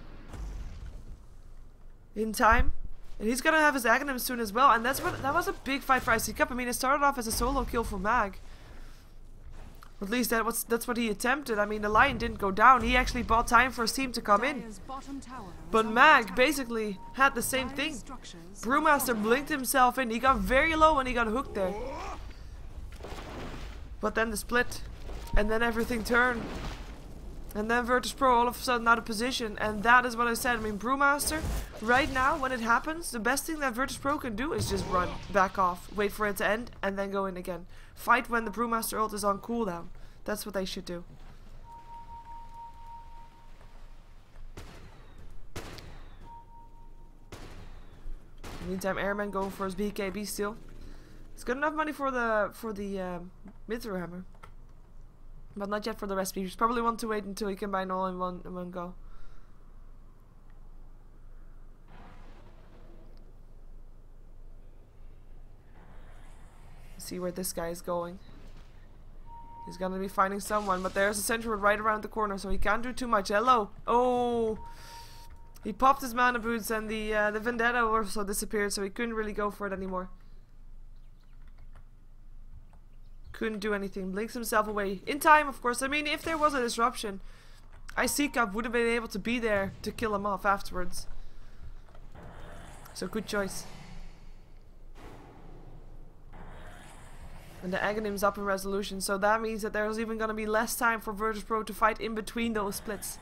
in time. And he's gonna have his Aghanim soon as well. And that's what that was a big fight for iCCup. I mean, it started off as a solo kill for Mag. At least that was that's what he attempted. I mean, the Lion didn't go down. He actually bought time for his team to come in. But Mag basically had the same thing. Brewmaster blinked himself in. He got very low and he got hooked there. But then the split. And then everything turned. And then virtus.pro all of a sudden out of position. And that is what I said. I mean, Brewmaster, right now, when it happens, the best thing that virtus.pro can do is just run, back off, wait for it to end, and then go in again. Fight when the Brewmaster ult is on cooldown. That's what they should do. Meantime, Airman going for his B K B still. He's got enough money for the for the um, Mithril Hammer. But not yet for the recipe. He's probably want to wait until he can buy it all in one in one go. See where this guy is going. He's gonna be finding someone, but there's a sentry right around the corner, so he can't do too much. Hello. Oh, he popped his mana boots, and the uh, the Vendetta also disappeared, so he couldn't really go for it anymore. Couldn't do anything. Blinks himself away. In time, of course. I mean, if there was a disruption, iCCup would have been able to be there to kill him off afterwards. So good choice. And the Aghanim's up in resolution, so that means that there's even going to be less time for virtus.pro to fight in between those splits.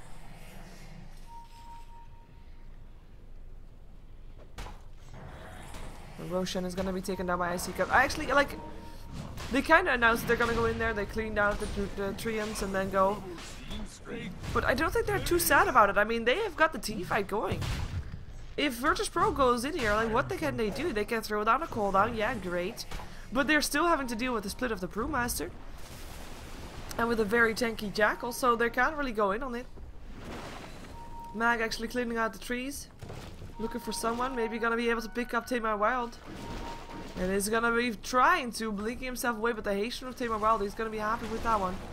And Roshan is going to be taken down by iCCup. I actually, like... They kind of announced they're gonna go in there, they cleaned out the, the treants and then go. But I don't think they're too sad about it. I mean, they have got the team fight going. If virtus.pro goes in here, like, what can they do? They can throw down a cooldown, yeah, great. But they're still having to deal with the split of the Brewmaster. And with a very tanky Jackal, so they can't really go in on it. Mag actually cleaning out the trees. Looking for someone, maybe gonna be able to pick up Tamar Wild. And he's gonna be trying to, blinking himself away, but the Haitian of Tamar Wild, he's gonna be happy with that one.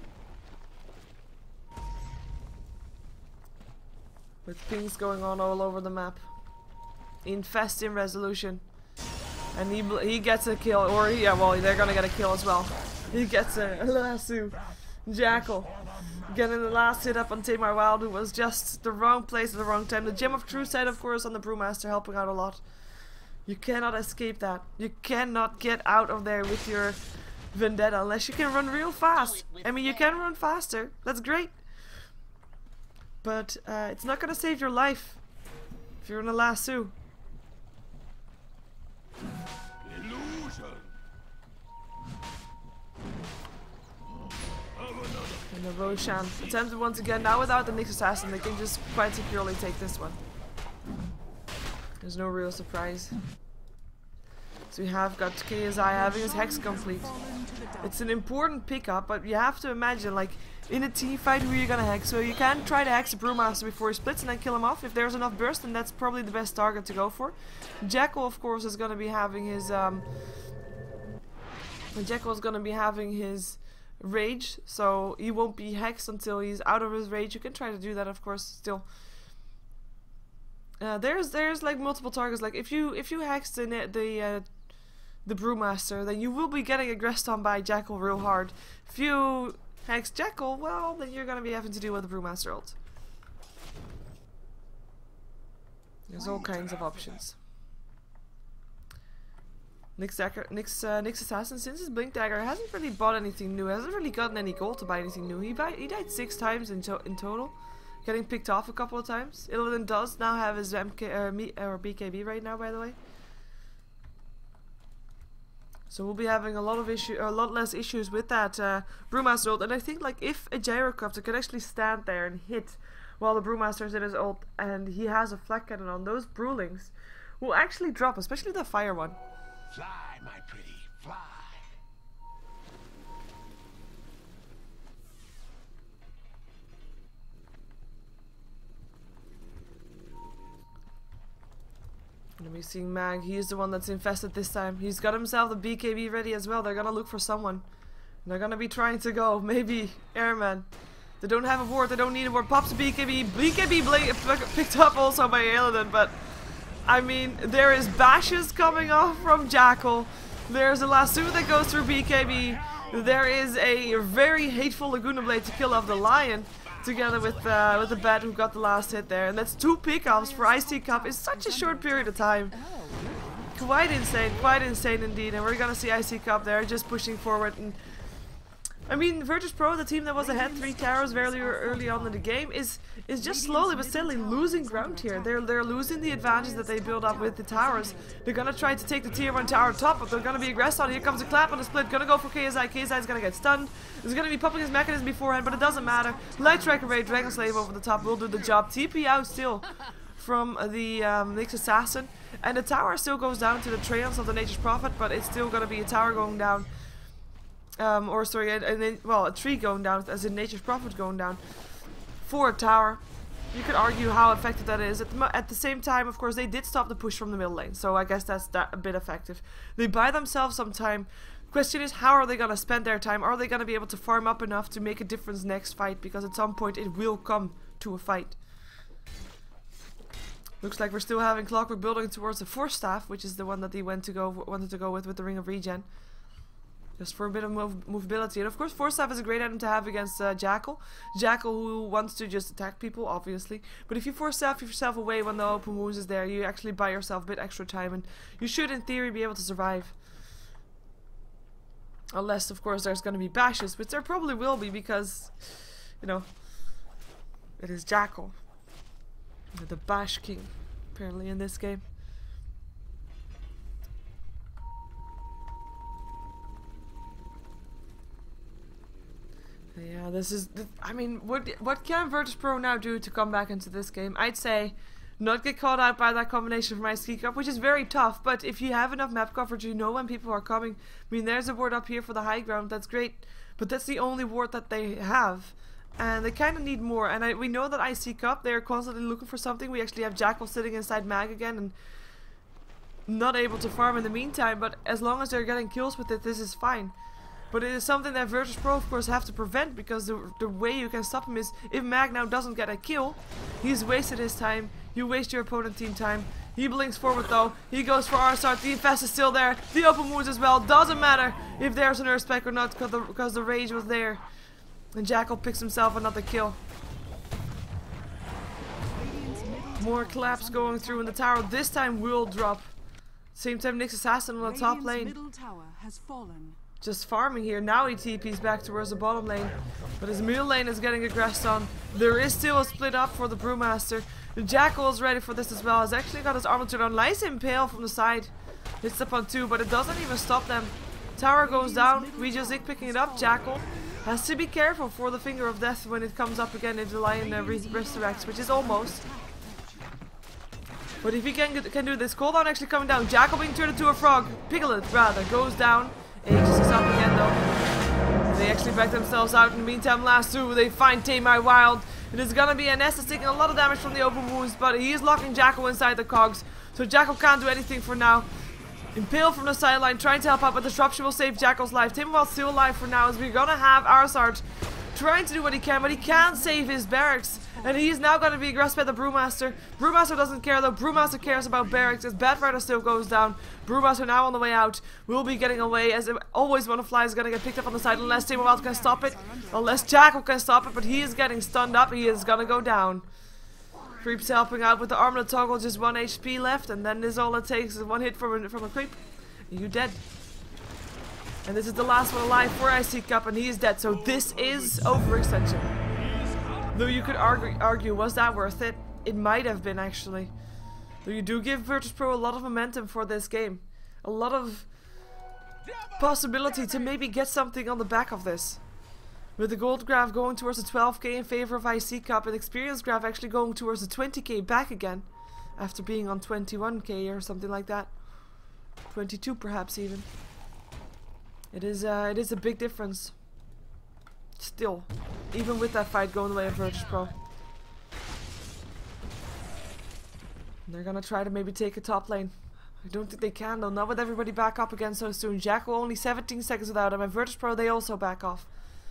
With pings going on all over the map. Infest in resolution. And he he gets a kill, or yeah, well, they're gonna get a kill as well. He gets a lasso. Jackal. Getting the last hit up on Tamar Wild, who was just the wrong place at the wrong time. The Gem of True Sight, of course, on the Brewmaster, helping out a lot. You cannot escape that. You cannot get out of there with your Vendetta unless you can run real fast. I mean, you can run faster. That's great. But uh, it's not going to save your life if you're in a lasso. And the Roshan attempted once again. Now without the Nyx Assassin, they can just quite securely take this one. There's no real surprise. So we have got K S I having his Hex complete. It's an important pickup, but you have to imagine, like, in a team fight, who you're gonna Hex. So you can try to Hex the Brewmaster before he splits and then kill him off. If there's enough burst, then that's probably the best target to go for. Jackal, of course, is gonna be having his um Jackal is gonna be having his rage, so he won't be hexed until he's out of his rage. You can try to do that, of course, still. Uh, there's there's like multiple targets. Like if you if you hex the the uh, the Brewmaster, then you will be getting aggressed on by Jackal real hard. If you hex Jackal, well, then you're gonna be having to deal with the Brewmaster ult. There's all kinds of options. Nyx Dagger, Nyx, uh, Nyx Assassin, since his Blink Dagger, hasn't really bought anything new. Hasn't really gotten any gold to buy anything new. He buy, he died six times in to in total. Getting picked off a couple of times. Illidan does now have his M K or, me, or B K B right now, by the way. So we'll be having a lot of issue, a lot less issues with that uh, Brewmaster ult. And I think, like, if a Gyrocopter could actually stand there and hit while the Brewmaster's in his ult, and he has a flak cannon on, those Brewlings will actually drop, especially the fire one. Fly, my pretty, fly. And we're seeing Mag. He's the one that's infested this time. He's got himself the B K B ready as well. They're gonna look for someone. And they're gonna be trying to go. Maybe Airman. They don't have a ward. They don't need a ward. Pops a B K B. B K B picked up also by Aeladon. But, I mean, there is bashes coming off from Jackal. There's a lasso that goes through B K B. There is a very hateful Laguna Blade to kill off the Lion. Together with uh, with the bat who got the last hit there. And that's two pickups for iCCup in such a short period of time. Quite insane, quite insane indeed. And we're gonna see iCCup there just pushing forward. And I mean, virtus.pro, the team that was ahead three towers very early on in the game, is is just slowly but steadily losing ground here. They're they're losing the advantage that they build up with the towers. They're gonna try to take the tier one tower top, but they're gonna be aggressive on. Here comes a clap on the split. Gonna go for K S I. K S I is gonna get stunned. He's gonna be popping his mechanism beforehand, but it doesn't matter. Light Tracker Raid, Dragon Slave over the top will do the job. T P out still from the um, Nyx Assassin, and the tower still goes down to the trails of the Nature's Prophet, but it's still gonna be a tower going down. Um, or sorry, and then well, a tree going down, as in Nature's Prophet going down for a tower. You could argue how effective that is. At the, mo at the same time, of course, they did stop the push from the middle lane, so I guess that's that a bit effective. They buy themselves some time. Question is, how are they gonna spend their time? Are they gonna be able to farm up enough to make a difference next fight? Because at some point it will come to a fight. Looks like we're still having Clockwork building towards the Force Staff, which is the one that he went to go wanted to go with with the Ring of Regen. Just for a bit of move movability. And of course, Force Staff is a great item to have against uh, Jackal. Jackal who wants to just attack people, obviously. But if you Force Staff yourself away when the open wounds is there, you actually buy yourself a bit extra time. And you should, in theory, be able to survive. Unless, of course, there's going to be bashes. Which there probably will be because, you know, it is Jackal. The Bash King, apparently, in this game. Yeah, this is. Th I mean, what what can virtus.pro now do to come back into this game? I'd say not get caught out by that combination from iCCup, which is very tough. But if you have enough map coverage, you know when people are coming. I mean, there's a ward up here for the high ground. That's great, but that's the only ward that they have, and they kind of need more. And I, we know that iCCup, they're constantly looking for something. We actually have Jackal sitting inside Mag again and not able to farm in the meantime. But as long as they're getting kills with it, this is fine. But it is something that virtus.pro, of course, have to prevent, because the, the way you can stop him is if Mag now doesn't get a kill, he's wasted his time. You waste your opponent team time. He blinks forward though. He goes for R start. The infest is still there. The open wounds as well. Doesn't matter if there's an Earth Spec or not, because the, because the rage was there. And Jackal picks himself another kill. More claps going through, and the tower this time will drop. Same time, Nyx Assassin on the top lane. Middle tower has fallen. Just farming here. Now he T Ps back towards the bottom lane. But his middle lane is getting aggressed on. There is still a split up for the Brewmaster. The Jackal is ready for this as well. Has actually got his armor turned on. Nice impale from the side. Hits up on two, but it doesn't even stop them. Tower goes down. We just picking it up. Jackal has to be careful for the Finger of Death when it comes up again if the Lion uh, resurrects, which is almost. But if he can, can do this, cooldown actually coming down. Jackal being turned into a frog. Piglet, rather, goes down. Aegis is up again though. They actually back themselves out. In the meantime, last two, they find Tame My Wild. It is gonna be a Nessus taking a lot of damage from the open wounds, but he is locking Jackal inside the cogs. So Jackal can't do anything for now. Impale from the sideline, trying to help out, but Disruption will save Jackal's life. Tame My Wild's still alive for now, as we're gonna have Arsart trying to do what he can, but he can't save his barracks. And he's now going to be aggressed by the Brewmaster. Brewmaster doesn't care though. Brewmaster cares about barracks as Batrider still goes down. Brewmaster now on the way out. Will be getting away as always one of Fly is going to get picked up on the side unless Tame My Wild can stop it. Unless Jackal can stop it, but he is getting stunned up. He is going to go down. Creep's helping out with the armor toggle, just one H P left, and then this all it takes is one hit from a, from a creep. You're dead. And this is the last one alive for iCCup, and he is dead. So this is overextension. Though you could argue, argue, was that worth it? It might have been, actually. Though you do give virtus.pro a lot of momentum for this game. A lot of possibility to maybe get something on the back of this. With the gold graph going towards the twelve K in favor of iCCup, and experience graph actually going towards the twenty K back again. After being on twenty-one K or something like that. twenty-two perhaps even. It is, uh, it is a big difference. Still, even with that fight going away of virtus.pro. And they're gonna try to maybe take a top lane. I don't think they can though, not with everybody back up again so soon. Jacko only seventeen seconds without him, and virtus.pro they also back off.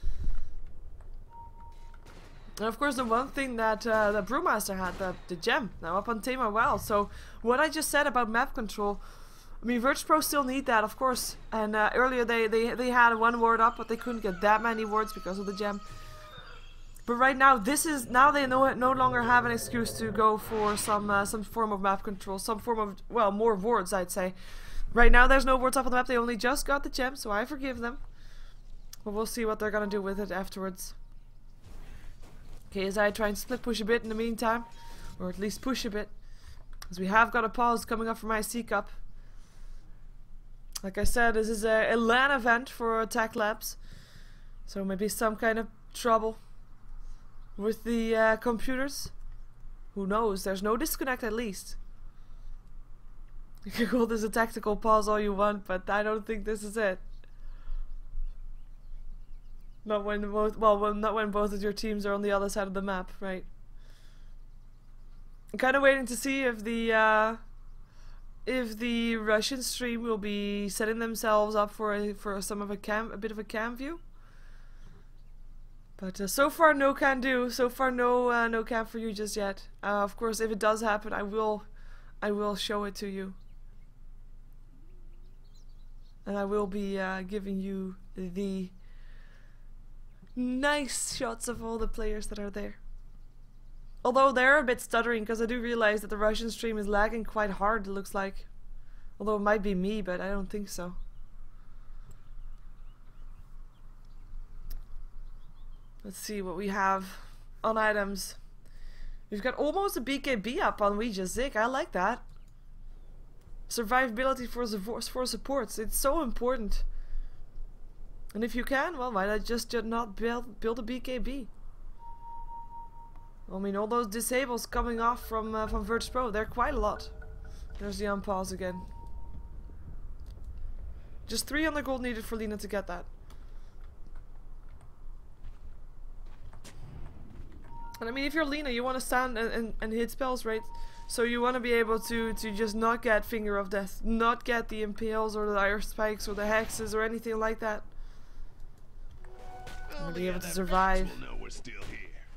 And of course the one thing that uh, the Brewmaster had, the, the gem, now up on Tema well. So what I just said about map control, I mean virtus.pro still need that of course. And uh, earlier they, they, they had one ward up, but they couldn't get that many wards because of the gem. But right now, this is now they no no longer have an excuse to go for some uh, some form of map control, some form of, well, more wards, I'd say. Right now, there's no wards up on the map. They only just got the gem, so I forgive them. But we'll see what they're gonna do with it afterwards. K S I trying to split push a bit in the meantime, or at least push a bit, as we have got a pause coming up from iCCup. Like I said, this is a, a LAN event for Techlabs, so maybe some kind of trouble with the uh, computers. Who knows? There's no disconnect at least. You can call this a tactical pause all you want, but I don't think this is it. Not when both, well, well, not when both of your teams are on the other side of the map, right? I'm kind of waiting to see if the uh, if the Russian stream will be setting themselves up for a, for some of a cam, a bit of a cam view. But uh, so far no can do. So far no uh, no cam for you just yet. Uh, of course, if it does happen, I will I will show it to you, and I will be uh, giving you the nice shots of all the players that are there. Although they're a bit stuttering, because I do realize that the Russian stream is lagging quite hard. It looks like, although it might be me, but I don't think so. Let's see what we have on items. We've got almost a B K B up on We Just Zig. I like that. Survivability for, for supports. It's so important. And if you can, well, why not just not build, build a B K B? I mean, all those disables coming off from, uh, from virtus.pro, they're quite a lot. There's the unpause again. Just three hundred gold needed for Lina to get that. And I mean, if you're Lina, you want to stand and, and, and hit spells, right? So you want to be able to, to just not get Finger of Death, not get the Impales or the Iron Spikes or the Hexes or anything like that. You want to be able to survive. We'll know we're still here.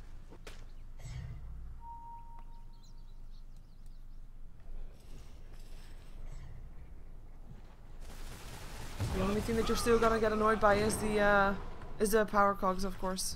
The only thing that you're still gonna get annoyed by is the uh, is the power cogs, of course.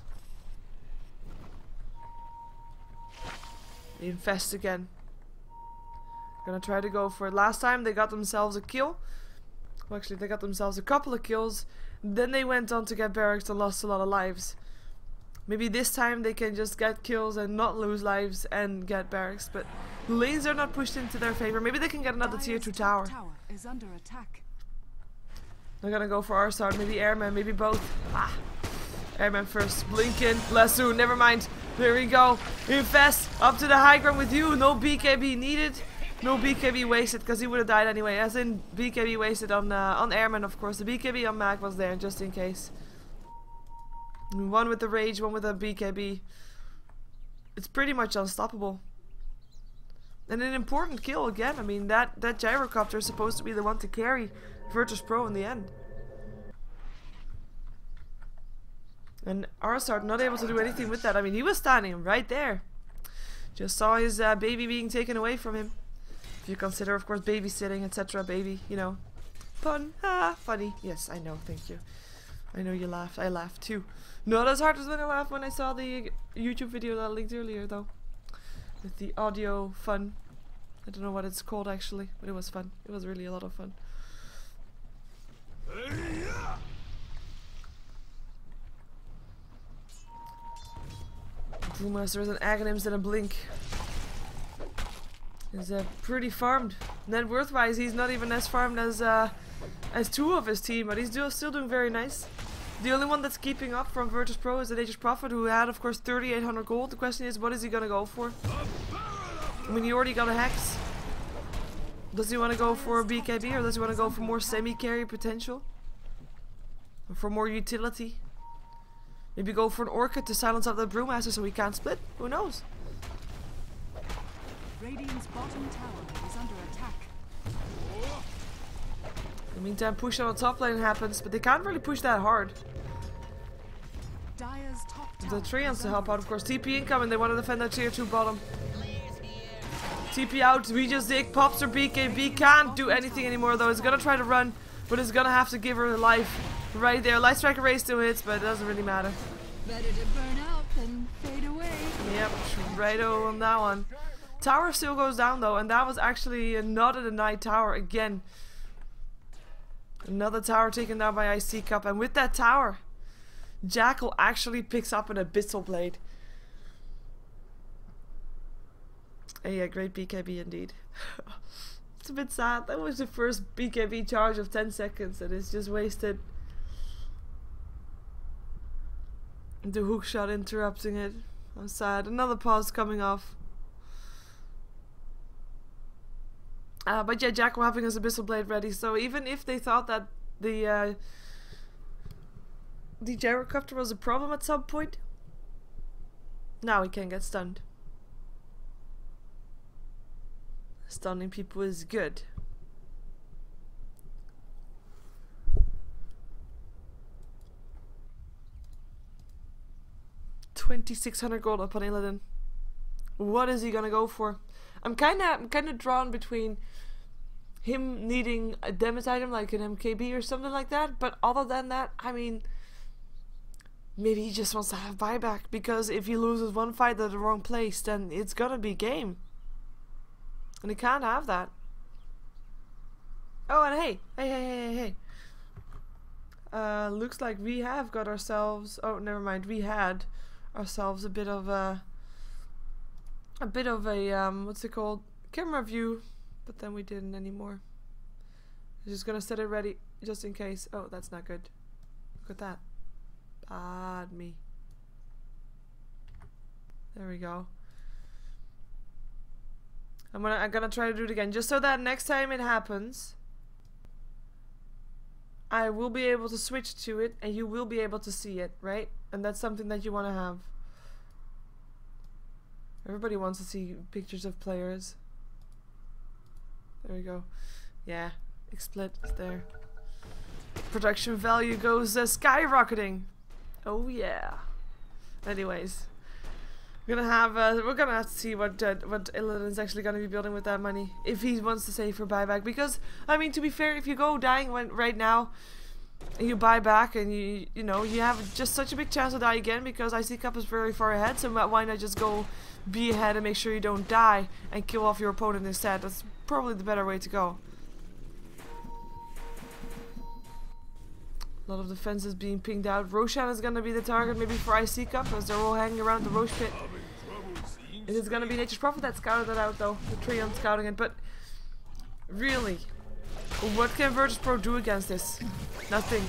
They infest again. Gonna try to go for it. Last time they got themselves a kill. Well, actually, they got themselves a couple of kills. Then they went on to get barracks and lost a lot of lives. Maybe this time they can just get kills and not lose lives and get barracks. But lanes are not pushed into their favor. Maybe they can get another tier two tower. Tower is under attack. They're gonna go for our start. Maybe Airman, maybe both. Ah. Airman first. Blinken. Lasso. Never mind. There we go. Infest. Up to the high ground with you. No B K B needed. No B K B wasted, because he would have died anyway. As in B K B wasted on uh, on Airman, of course. The B K B on Mag was there just in case. One with the rage, one with a B K B. It's pretty much unstoppable. And an important kill again. I mean, that that gyrocopter is supposed to be the one to carry virtus.pro in the end. And Arsart not able to do anything with that. I mean, he was standing right there. Just saw his uh, baby being taken away from him. If you consider, of course, babysitting, et cetera. Baby, you know. Pun. Ah, funny. Yes, I know. Thank you. I know you laughed. I laughed too. Not as hard as when I laughed when I saw the YouTube video that I linked earlier, though. With the audio fun. I don't know what it's called actually, but it was fun. It was really a lot of fun. Brewmaster and Aghanims and a blink. Is uh, pretty farmed. Net worth wise, he's not even as farmed as uh, as two of his team, but he's do still doing very nice. The only one that's keeping up from virtus.pro is the Nature's Prophet, who had, of course, thirty-eight hundred gold. The question is, what is he gonna go for? I mean, he already got a Hex. Does he want to go for a B K B, or does he want to go for more semi-carry potential? Or for more utility? Maybe go for an Orchid to silence out the Brewmaster so he can't split? Who knows? Radiant's bottom tower is under attack. In the meantime, push on the top lane happens, but they can't really push that hard. Dire's top The tower Treants is to help under out, of course. T P incoming, they want to defend that tier two bottom. T P out, we just dig, pops her B K B, can't do anything anymore though. It's gonna try to run, but it's gonna have to give her life right there. Light Striker Ray still hits, but it doesn't really matter. Better to burn out than fade away. Yep, right on that one. Tower still goes down though, and that was actually not a denied tower again. Another tower taken down by iCCup, and with that tower, Jackal actually picks up an Abyssal Blade. And yeah, great B K B indeed. It's a bit sad. That was the first B K B charge of ten seconds and it's just wasted. The hook shot interrupting it. I'm sad. Another pause coming off. Uh, but yeah, Jackal having his Abyssal Blade ready. So even if they thought that the uh, the gyrocopter was a problem at some point, now he can get stunned. Stunning people is good. twenty-six hundred gold up on Illidan. What is he gonna go for? I'm kinda I'm kinda drawn between him needing a damage item like an M K B or something like that, but other than that, I mean, maybe he just wants to have buyback, because if he loses one fight at the wrong place, then it's gonna be game. And he can't have that. Oh, and hey, hey, hey, hey, hey, hey. Uh, looks like we have got ourselves. Oh, never mind. We had ourselves a bit of a, a bit of a um, what's it called? Camera view, but then we didn't anymore. I'm just gonna set it ready just in case. Oh, that's not good. Look at that. Bad me. There we go. I'm gonna I'm gonna try to do it again, just so that next time it happens, I will be able to switch to it and you will be able to see it, right? And that's something that you want to have. Everybody wants to see pictures of players. There we go. Yeah, XSplit is there. Production value goes uh, skyrocketing. Oh yeah. Anyways. We're gonna have uh, we're gonna have to see what uh, what Illidan is actually gonna be building with that money, if he wants to save for buyback. Because I mean, to be fair, if you go dying when, right now and you buy back, and you you know you have just such a big chance to die again, because iCCup is very far ahead. So why not just go be ahead and make sure you don't die and kill off your opponent instead? That's probably the better way to go. A lot of defenses being pinged out. Roshan is gonna be the target maybe for iCCup, as they're all hanging around the Roche pit. It is gonna be Nature's Prophet that scouted that out though. The Treant scouting it, but really, what can virtus.pro do against this? Nothing.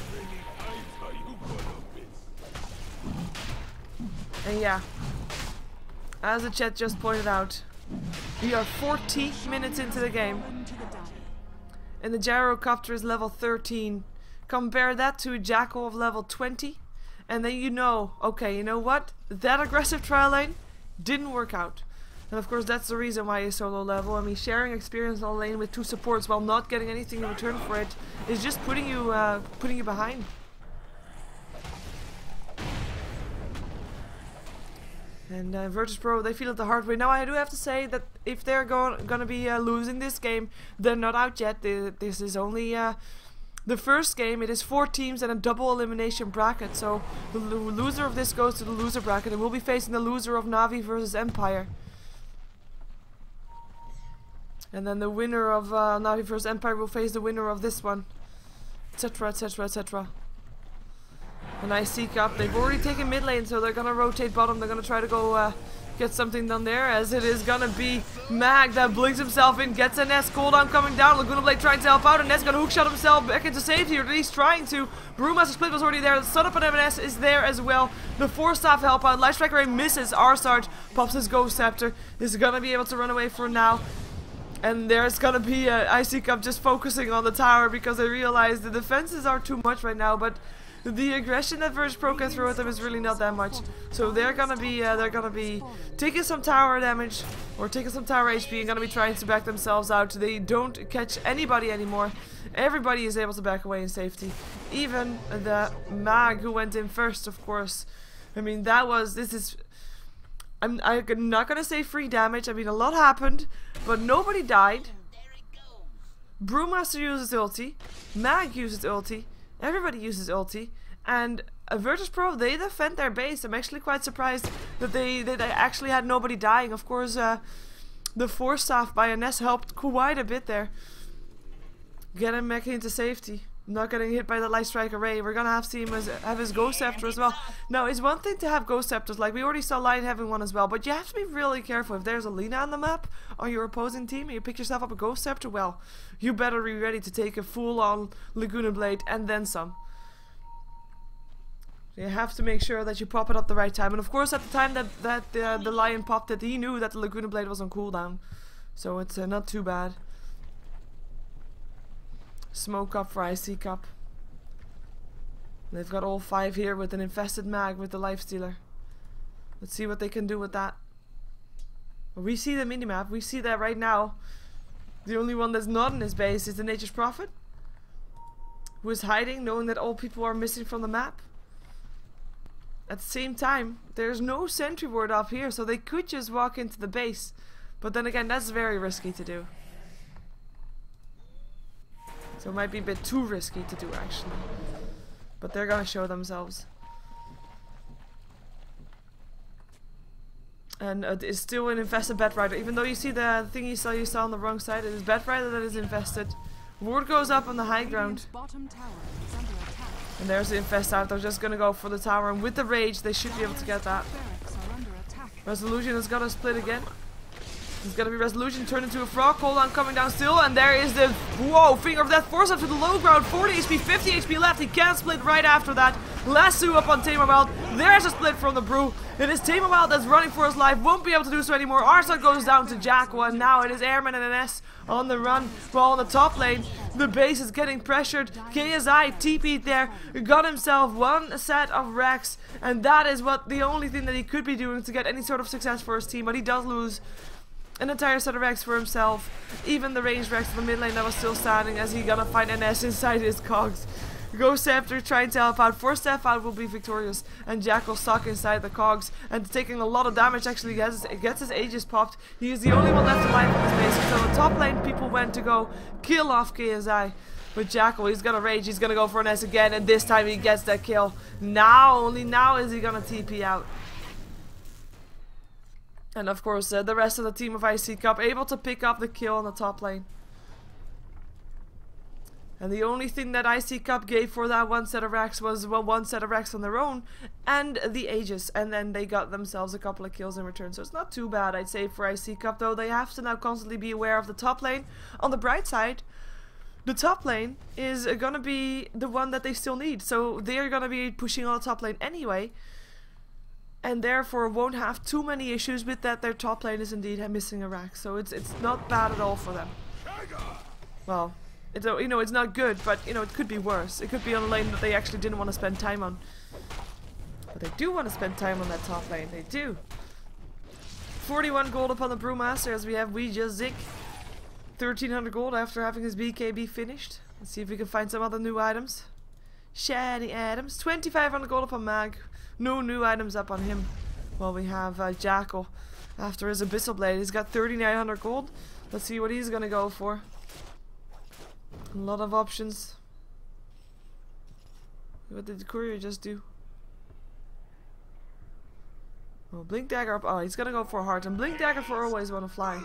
And yeah, as the chat just pointed out, we are forty minutes into the game, and the gyrocopter is level thirteen. Compare that to a Jackal of level twenty, and then you know, okay, you know what? That aggressive trial lane didn't work out. And of course that's the reason why he's so low level. I mean, sharing experience on lane with two supports while not getting anything in return for it is just putting you uh, putting you behind. And uh, virtus.pro, they feel it the hard way. Now I do have to say that if they're going gonna be uh, losing this game, they're not out yet. They, this is only uh, the first game. It is four teams and a double elimination bracket. So the lo loser of this goes to the loser bracket, and we'll be facing the loser of Na'Vi versus Empire. And then the winner of uh, Na'Vi versus Empire will face the winner of this one, etc, etc, et cetera. And iCCup, they've already taken mid lane, so they're gonna rotate bottom. They're gonna try to go uh, get something done there, as it is gonna be Mag that blinks himself in, gets an S, cooldown coming down. Laguna Blade trying to help out, and Ness gonna hookshot himself back into safety, or at least trying to. Brewmaster Split was already there. The Sun Up on M and S is there as well. The four staff help out. Light Striker Ray misses. Arsarge pops his Ghost Scepter. Is gonna be able to run away for now. And there's gonna be uh, iCCup just focusing on the tower, because they realize the defenses are too much right now, but the aggression that virtus.pro can throw at them is really not that much. So they're gonna be uh, they're gonna be taking some tower damage or taking some tower H P and gonna be trying to back themselves out. They don't catch anybody anymore. Everybody is able to back away in safety. Even the mag who went in first, of course. I mean, that was this is. I'm I'm not gonna say free damage. I mean, a lot happened, but nobody died. Brewmaster uses ulti, Mag uses ulti, everybody uses ulti, and uh, virtus.pro, they defend their base. I'm actually quite surprised that they that they actually had nobody dying. Of course, uh, the force staff by Ines helped quite a bit there. Get him back into safety. Not getting hit by the light strike array. We're gonna have to see him as, have his ghost scepter as well. Now, it's one thing to have ghost scepters, like we already saw Lion having one as well, but you have to be really careful. If there's a Lina on the map on your opposing team and you pick yourself up a ghost scepter, well, you better be ready to take a full-on Laguna Blade and then some. You have to make sure that you pop it up the right time, and of course at the time that, that uh, the Lion popped it, he knew that the Laguna Blade was on cooldown, so it's uh, not too bad. Smoke up for iCCup. They've got all five here with an infested mag with the lifestealer. Let's see what they can do with that. We see the minimap, we see that right now. The only one that's not in his base is the Nature's Prophet, who is hiding, knowing that all people are missing from the map. At the same time, there's no sentry ward up here, so they could just walk into the base. But then again, that's very risky to do. So it might be a bit too risky to do, actually. But they're gonna show themselves. And uh, it's still an infested Batrider. Even though you see the thing you saw you saw on the wrong side, it is Batrider that is infested. Ward goes up on the high ground. And there's the infest out. They're just gonna go for the tower. And with the rage, they should be able to get that. Resolution has got to split again. It's gonna be Resolution turned into a frog. Hold on, coming down still, and there is the whoa finger of death. Force up to the low ground. forty H P, fifty H P left. He can split right after that. Lasso up on Tamer Wild. There's a split from the Brew. It is Tamer Wild that's running for his life. Won't be able to do so anymore. Arslan goes down to Jackal, and now it is Airman and an S on the run. While on the top lane, the base is getting pressured. K S I T P'd there, got himself one set of Rex, and that is what the only thing that he could be doing to get any sort of success for his team. But he does lose an entire set of Rex for himself. Even the ranged Rex in the mid lane that was still standing, as he gonna find N S inside his cogs. Ghost Scepter trying to help out. Force Staff out will be victorious, and Jackal stuck inside the cogs and taking a lot of damage. Actually gets his, gets his Aegis popped. He is the only one left alive in this base. So the top lane people went to go kill off K S I. But Jackal, he's gonna rage, he's gonna go for an S again, and this time he gets that kill. Now, only now is he gonna T P out. And of course, uh, the rest of the team of iCCup able to pick up the kill on the top lane. And the only thing that iCCup gave for that one set of Rex was, well, one set of Rex on their own and the Aegis. And then they got themselves a couple of kills in return. So it's not too bad, I'd say, for iCCup, though. They have to now constantly be aware of the top lane. On the bright side, the top lane is uh, gonna be the one that they still need. So they're gonna be pushing on the top lane anyway. And therefore won't have too many issues with that. Their top lane is indeed missing a Rex, so it's it's not bad at all for them. Well, it's you know it's not good, but you know it could be worse. It could be on a lane that they actually didn't want to spend time on, but they do want to spend time on that top lane. They do. forty-one gold upon the Brewmaster as we have We Just Zik. thirteen hundred gold after having his B K B finished. Let's see if we can find some other new items. Shiny items. twenty-five hundred gold upon Mag. No new items up on him. Well, we have uh, Jackal after his Abyssal Blade. He's got thirty-nine hundred gold. Let's see what he's gonna go for. A lot of options. What did the courier just do? Oh, Blink Dagger up. Oh, he's gonna go for a heart. And Blink Dagger for always wanna fly.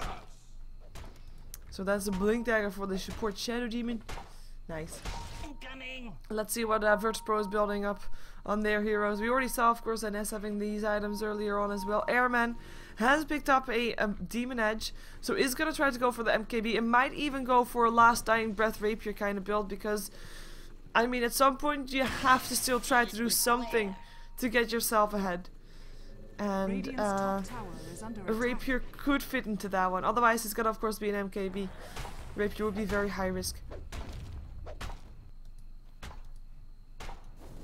So that's a Blink Dagger for the support Shadow Demon. Nice. Let's see what uh, virtus.pro is building up on their heroes. We already saw, of course, N S having these items earlier on as well. Airman has picked up a, a Demon Edge, so is going to try to go for the M K B. It might even go for a Last Dying Breath Rapier kind of build, because, I mean, at some point you have to still try to do something to get yourself ahead. And uh, a Rapier could fit into that one. Otherwise, it's going to, of course, be an M K B. Rapier would be very high risk.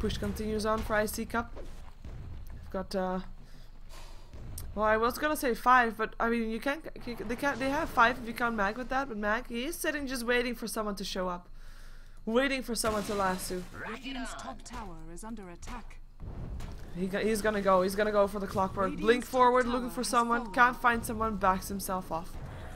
Push continues on for iCCup. I've got uh well, I was gonna say five, but I mean you can't you, they can't they have five if you count Mag with that, but Mag, he is sitting just waiting for someone to show up. Waiting for someone to lasso. Radiant's top tower is under attack. He go, he's gonna go, he's gonna go for the clockwork. Blink forward, looking for someone, can't find someone, backs himself off.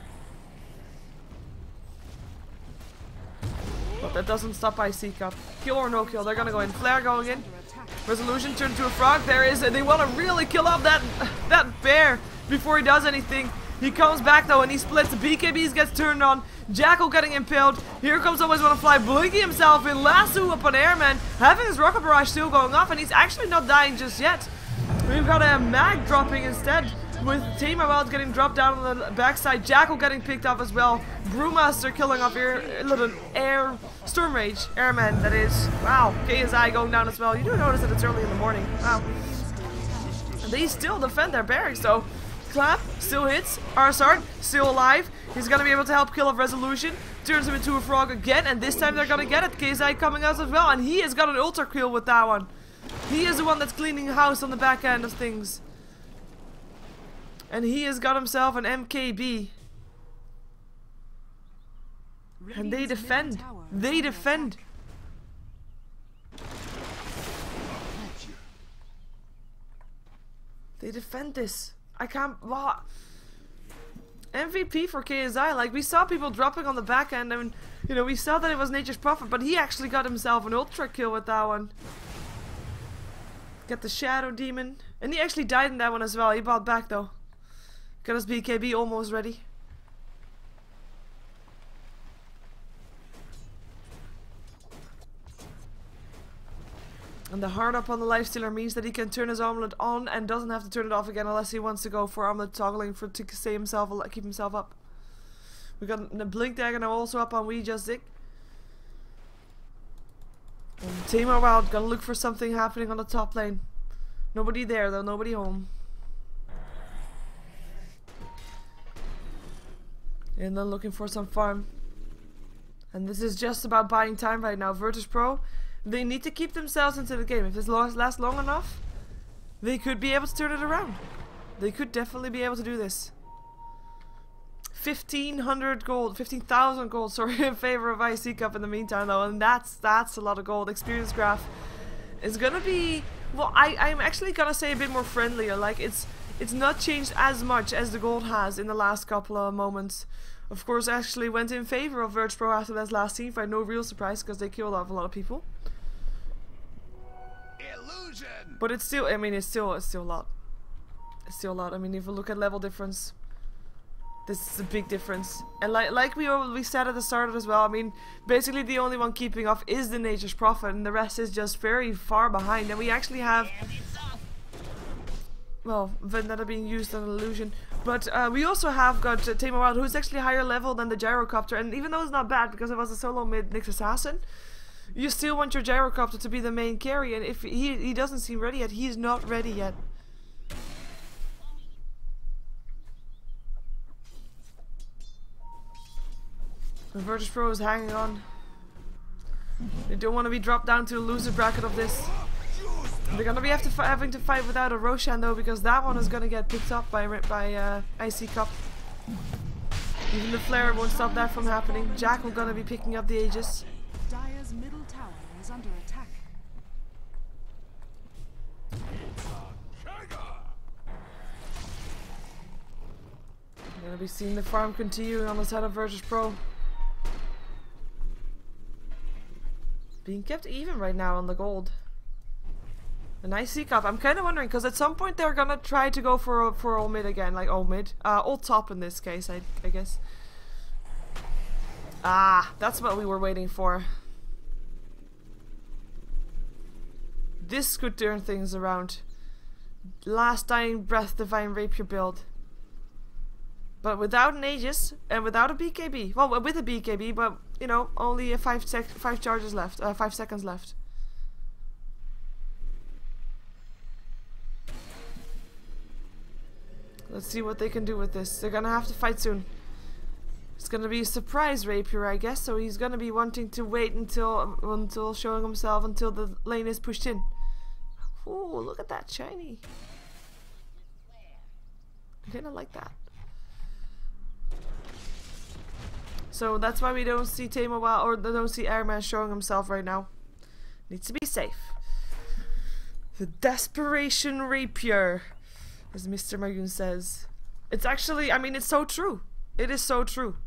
But that doesn't stop iCCup. Kill or no kill, they're gonna go in. Flare going in. Resolution turned into a frog. There is, and they want to really kill off that that bear before he does anything. He comes back though and he splits. The B K Bs gets turned on. Jackal getting impaled. Here comes Always Wanna Fly, blinking himself in. Lasso up on Airman, having his rocket barrage still going off, and he's actually not dying just yet. We've got a Mag dropping instead, with Tamer Wild getting dropped down on the backside. Jackal getting picked up as well. Brewmaster killing off air, little air Storm Rage Airman, that is. Wow, K S I going down as well. You do notice that it's early in the morning. Wow. And they still defend their barracks though. Clap still hits. Arsart still alive. He's gonna be able to help kill off Resolution. Turns him into a frog again, and this time they're gonna get it. K S I coming out as well, and he has got an ultra kill with that one. He is the one that's cleaning the house on the back end of things. And he has got himself an M K B. And they defend. They defend. They defend this. I can't. Wow. M V P for K S I. Like, we saw people dropping on the back end, and you know, we saw that it was Nature's Prophet, but he actually got himself an ultra kill with that one. Get the Shadow Demon. And he actually died in that one as well. He bought back though. Got his B K B almost ready. And the hard up on the Lifestealer means that he can turn his omelet on and doesn't have to turn it off again unless he wants to go for omelet toggling for to stay himself, keep himself up. We got the Blink Dagger now also up on We Just Dig. And Tamer Wild gonna look for something happening on the top lane. Nobody there though, nobody home. And then looking for some farm. And this is just about buying time right now. virtus.pro, they need to keep themselves into the game. If this lasts long enough, they could be able to turn it around. They could definitely be able to do this. fifteen hundred gold, fifteen thousand gold, sorry, in favor of iCCup in the meantime though. And that's that's a lot of gold. Experience graph is gonna be, well, I, I'm actually gonna say a bit more friendlier. Like, it's it's not changed as much as the gold has in the last couple of moments. Of course, actually went in favor of virtus.pro after that last team fight. No real surprise, because they killed off a lot of people. Illusion. But it's still, I mean, it's still, it's still a lot. It's still a lot. I mean, if we look at level difference, this is a big difference. And like like we we said at the start as well, I mean, basically the only one keeping off is the Nature's Prophet, and the rest is just very far behind. And we actually have, well, Vendetta being used on Illusion. But uh, we also have got uh, Tamer Wild, who's actually higher level than the Gyrocopter. And even though it's not bad, because it was a solo mid Nyx Assassin, you still want your Gyrocopter to be the main carry. And if he, he doesn't seem ready yet, he's not ready yet. And virtus.pro is hanging on. They don't want to be dropped down to the loser bracket of this. They're gonna be after having to fight without a Roshan though, because that one is gonna get picked up by by uh, iCCup. Even the flare won't stop that from happening. Jackal gonna be picking up the Aegis. Dire's middle tower is under attack. We're gonna be seeing the farm continuing on the side of virtus.pro. Being kept even right now on the gold. A nice iCCup. I'm kind of wondering, because at some point they're gonna try to go for for all mid again, like all mid, uh, all top in this case, I, I guess. Ah, that's what we were waiting for. This could turn things around. Last dying breath, divine rapier build, but without an Aegis and without a B K B. Well, with a B K B, but you know, only a five sec five charges left, uh, five seconds left. Let's see what they can do with this. They're gonna have to fight soon. It's gonna be a surprise rapier, I guess. So he's gonna be wanting to wait until until showing himself until the lane is pushed in. Ooh, look at that shiny. I kinda like that. So that's why we don't see T-Mobile or don't see Airman showing himself right now. Needs to be safe. The Desperation Rapier, as Mister Magoon says. It's actually, I mean, it's so true. It is so true.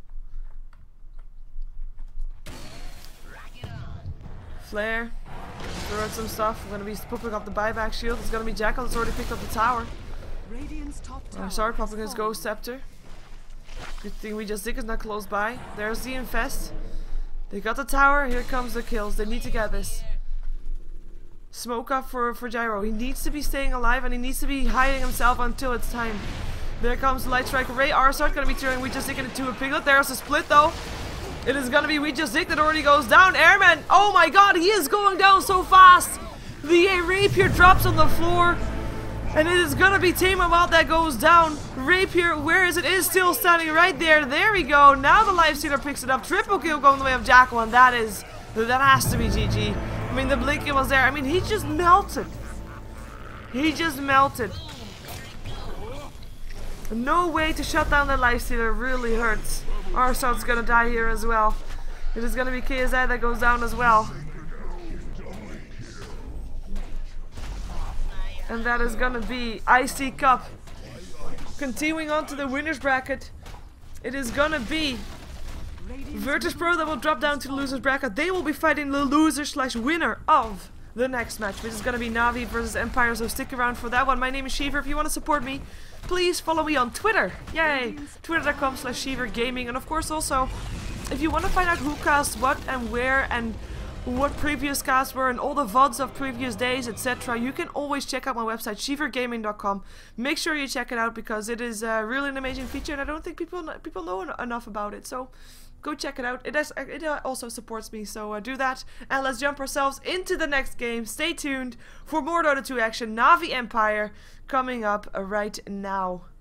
Flare. Throw out some stuff. I'm gonna be popping up the buyback shield. It's gonna be Jackal that's already picked up the tower. Radiant's top tower I'm sorry, popping has his fallen. Ghost Scepter. Good thing we just dig is not close by. There's the infest. They got the tower. Here comes the kills. They need to get this. Smoke up for, for Gyro. He needs to be staying alive and he needs to be hiding himself until it's time. There comes the Light Strike Ray. Arsart gonna be turning We Just Dig into a Piglet. There's a split though. It is gonna be We Just Dig that already goes down. Airman! Oh my god, he is going down so fast! The uh, Rapier drops on the floor. And it is gonna be T-Mobile that goes down. Rapier, where is it? Is still standing right there. There we go. Now the Lifestealer picks it up. Triple kill going the way of Jackal, and that is that has to be G G. I mean, the blinking was there. I mean, he just melted. He just melted. No way to shut down the Lifestealer. Really hurts. Arsart's gonna die here as well. It is gonna be K S I that goes down as well. And that is gonna be iCCup. Continuing on to the winner's bracket. It is gonna be virtus.pro that will drop down to the loser's bracket. They will be fighting the loser slash winner of the next match, which is gonna be Na'Vi versus Empire, so stick around for that one. My name is Sheever. If you want to support me, please follow me on Twitter. Yay! Twitter dot com slash SheeverGaming. And of course also, if you want to find out who cast what and where and what previous casts were and all the V O Ds of previous days, et cetera, you can always check out my website, Sheever Gaming dot com. Make sure you check it out because it is uh, really an amazing feature, and I don't think people kn people know en enough about it. So go check it out. It does, it uh, also supports me, so uh, do that. And let's jump ourselves into the next game. Stay tuned for more Dota two action. Na'Vi Empire coming up uh, right now.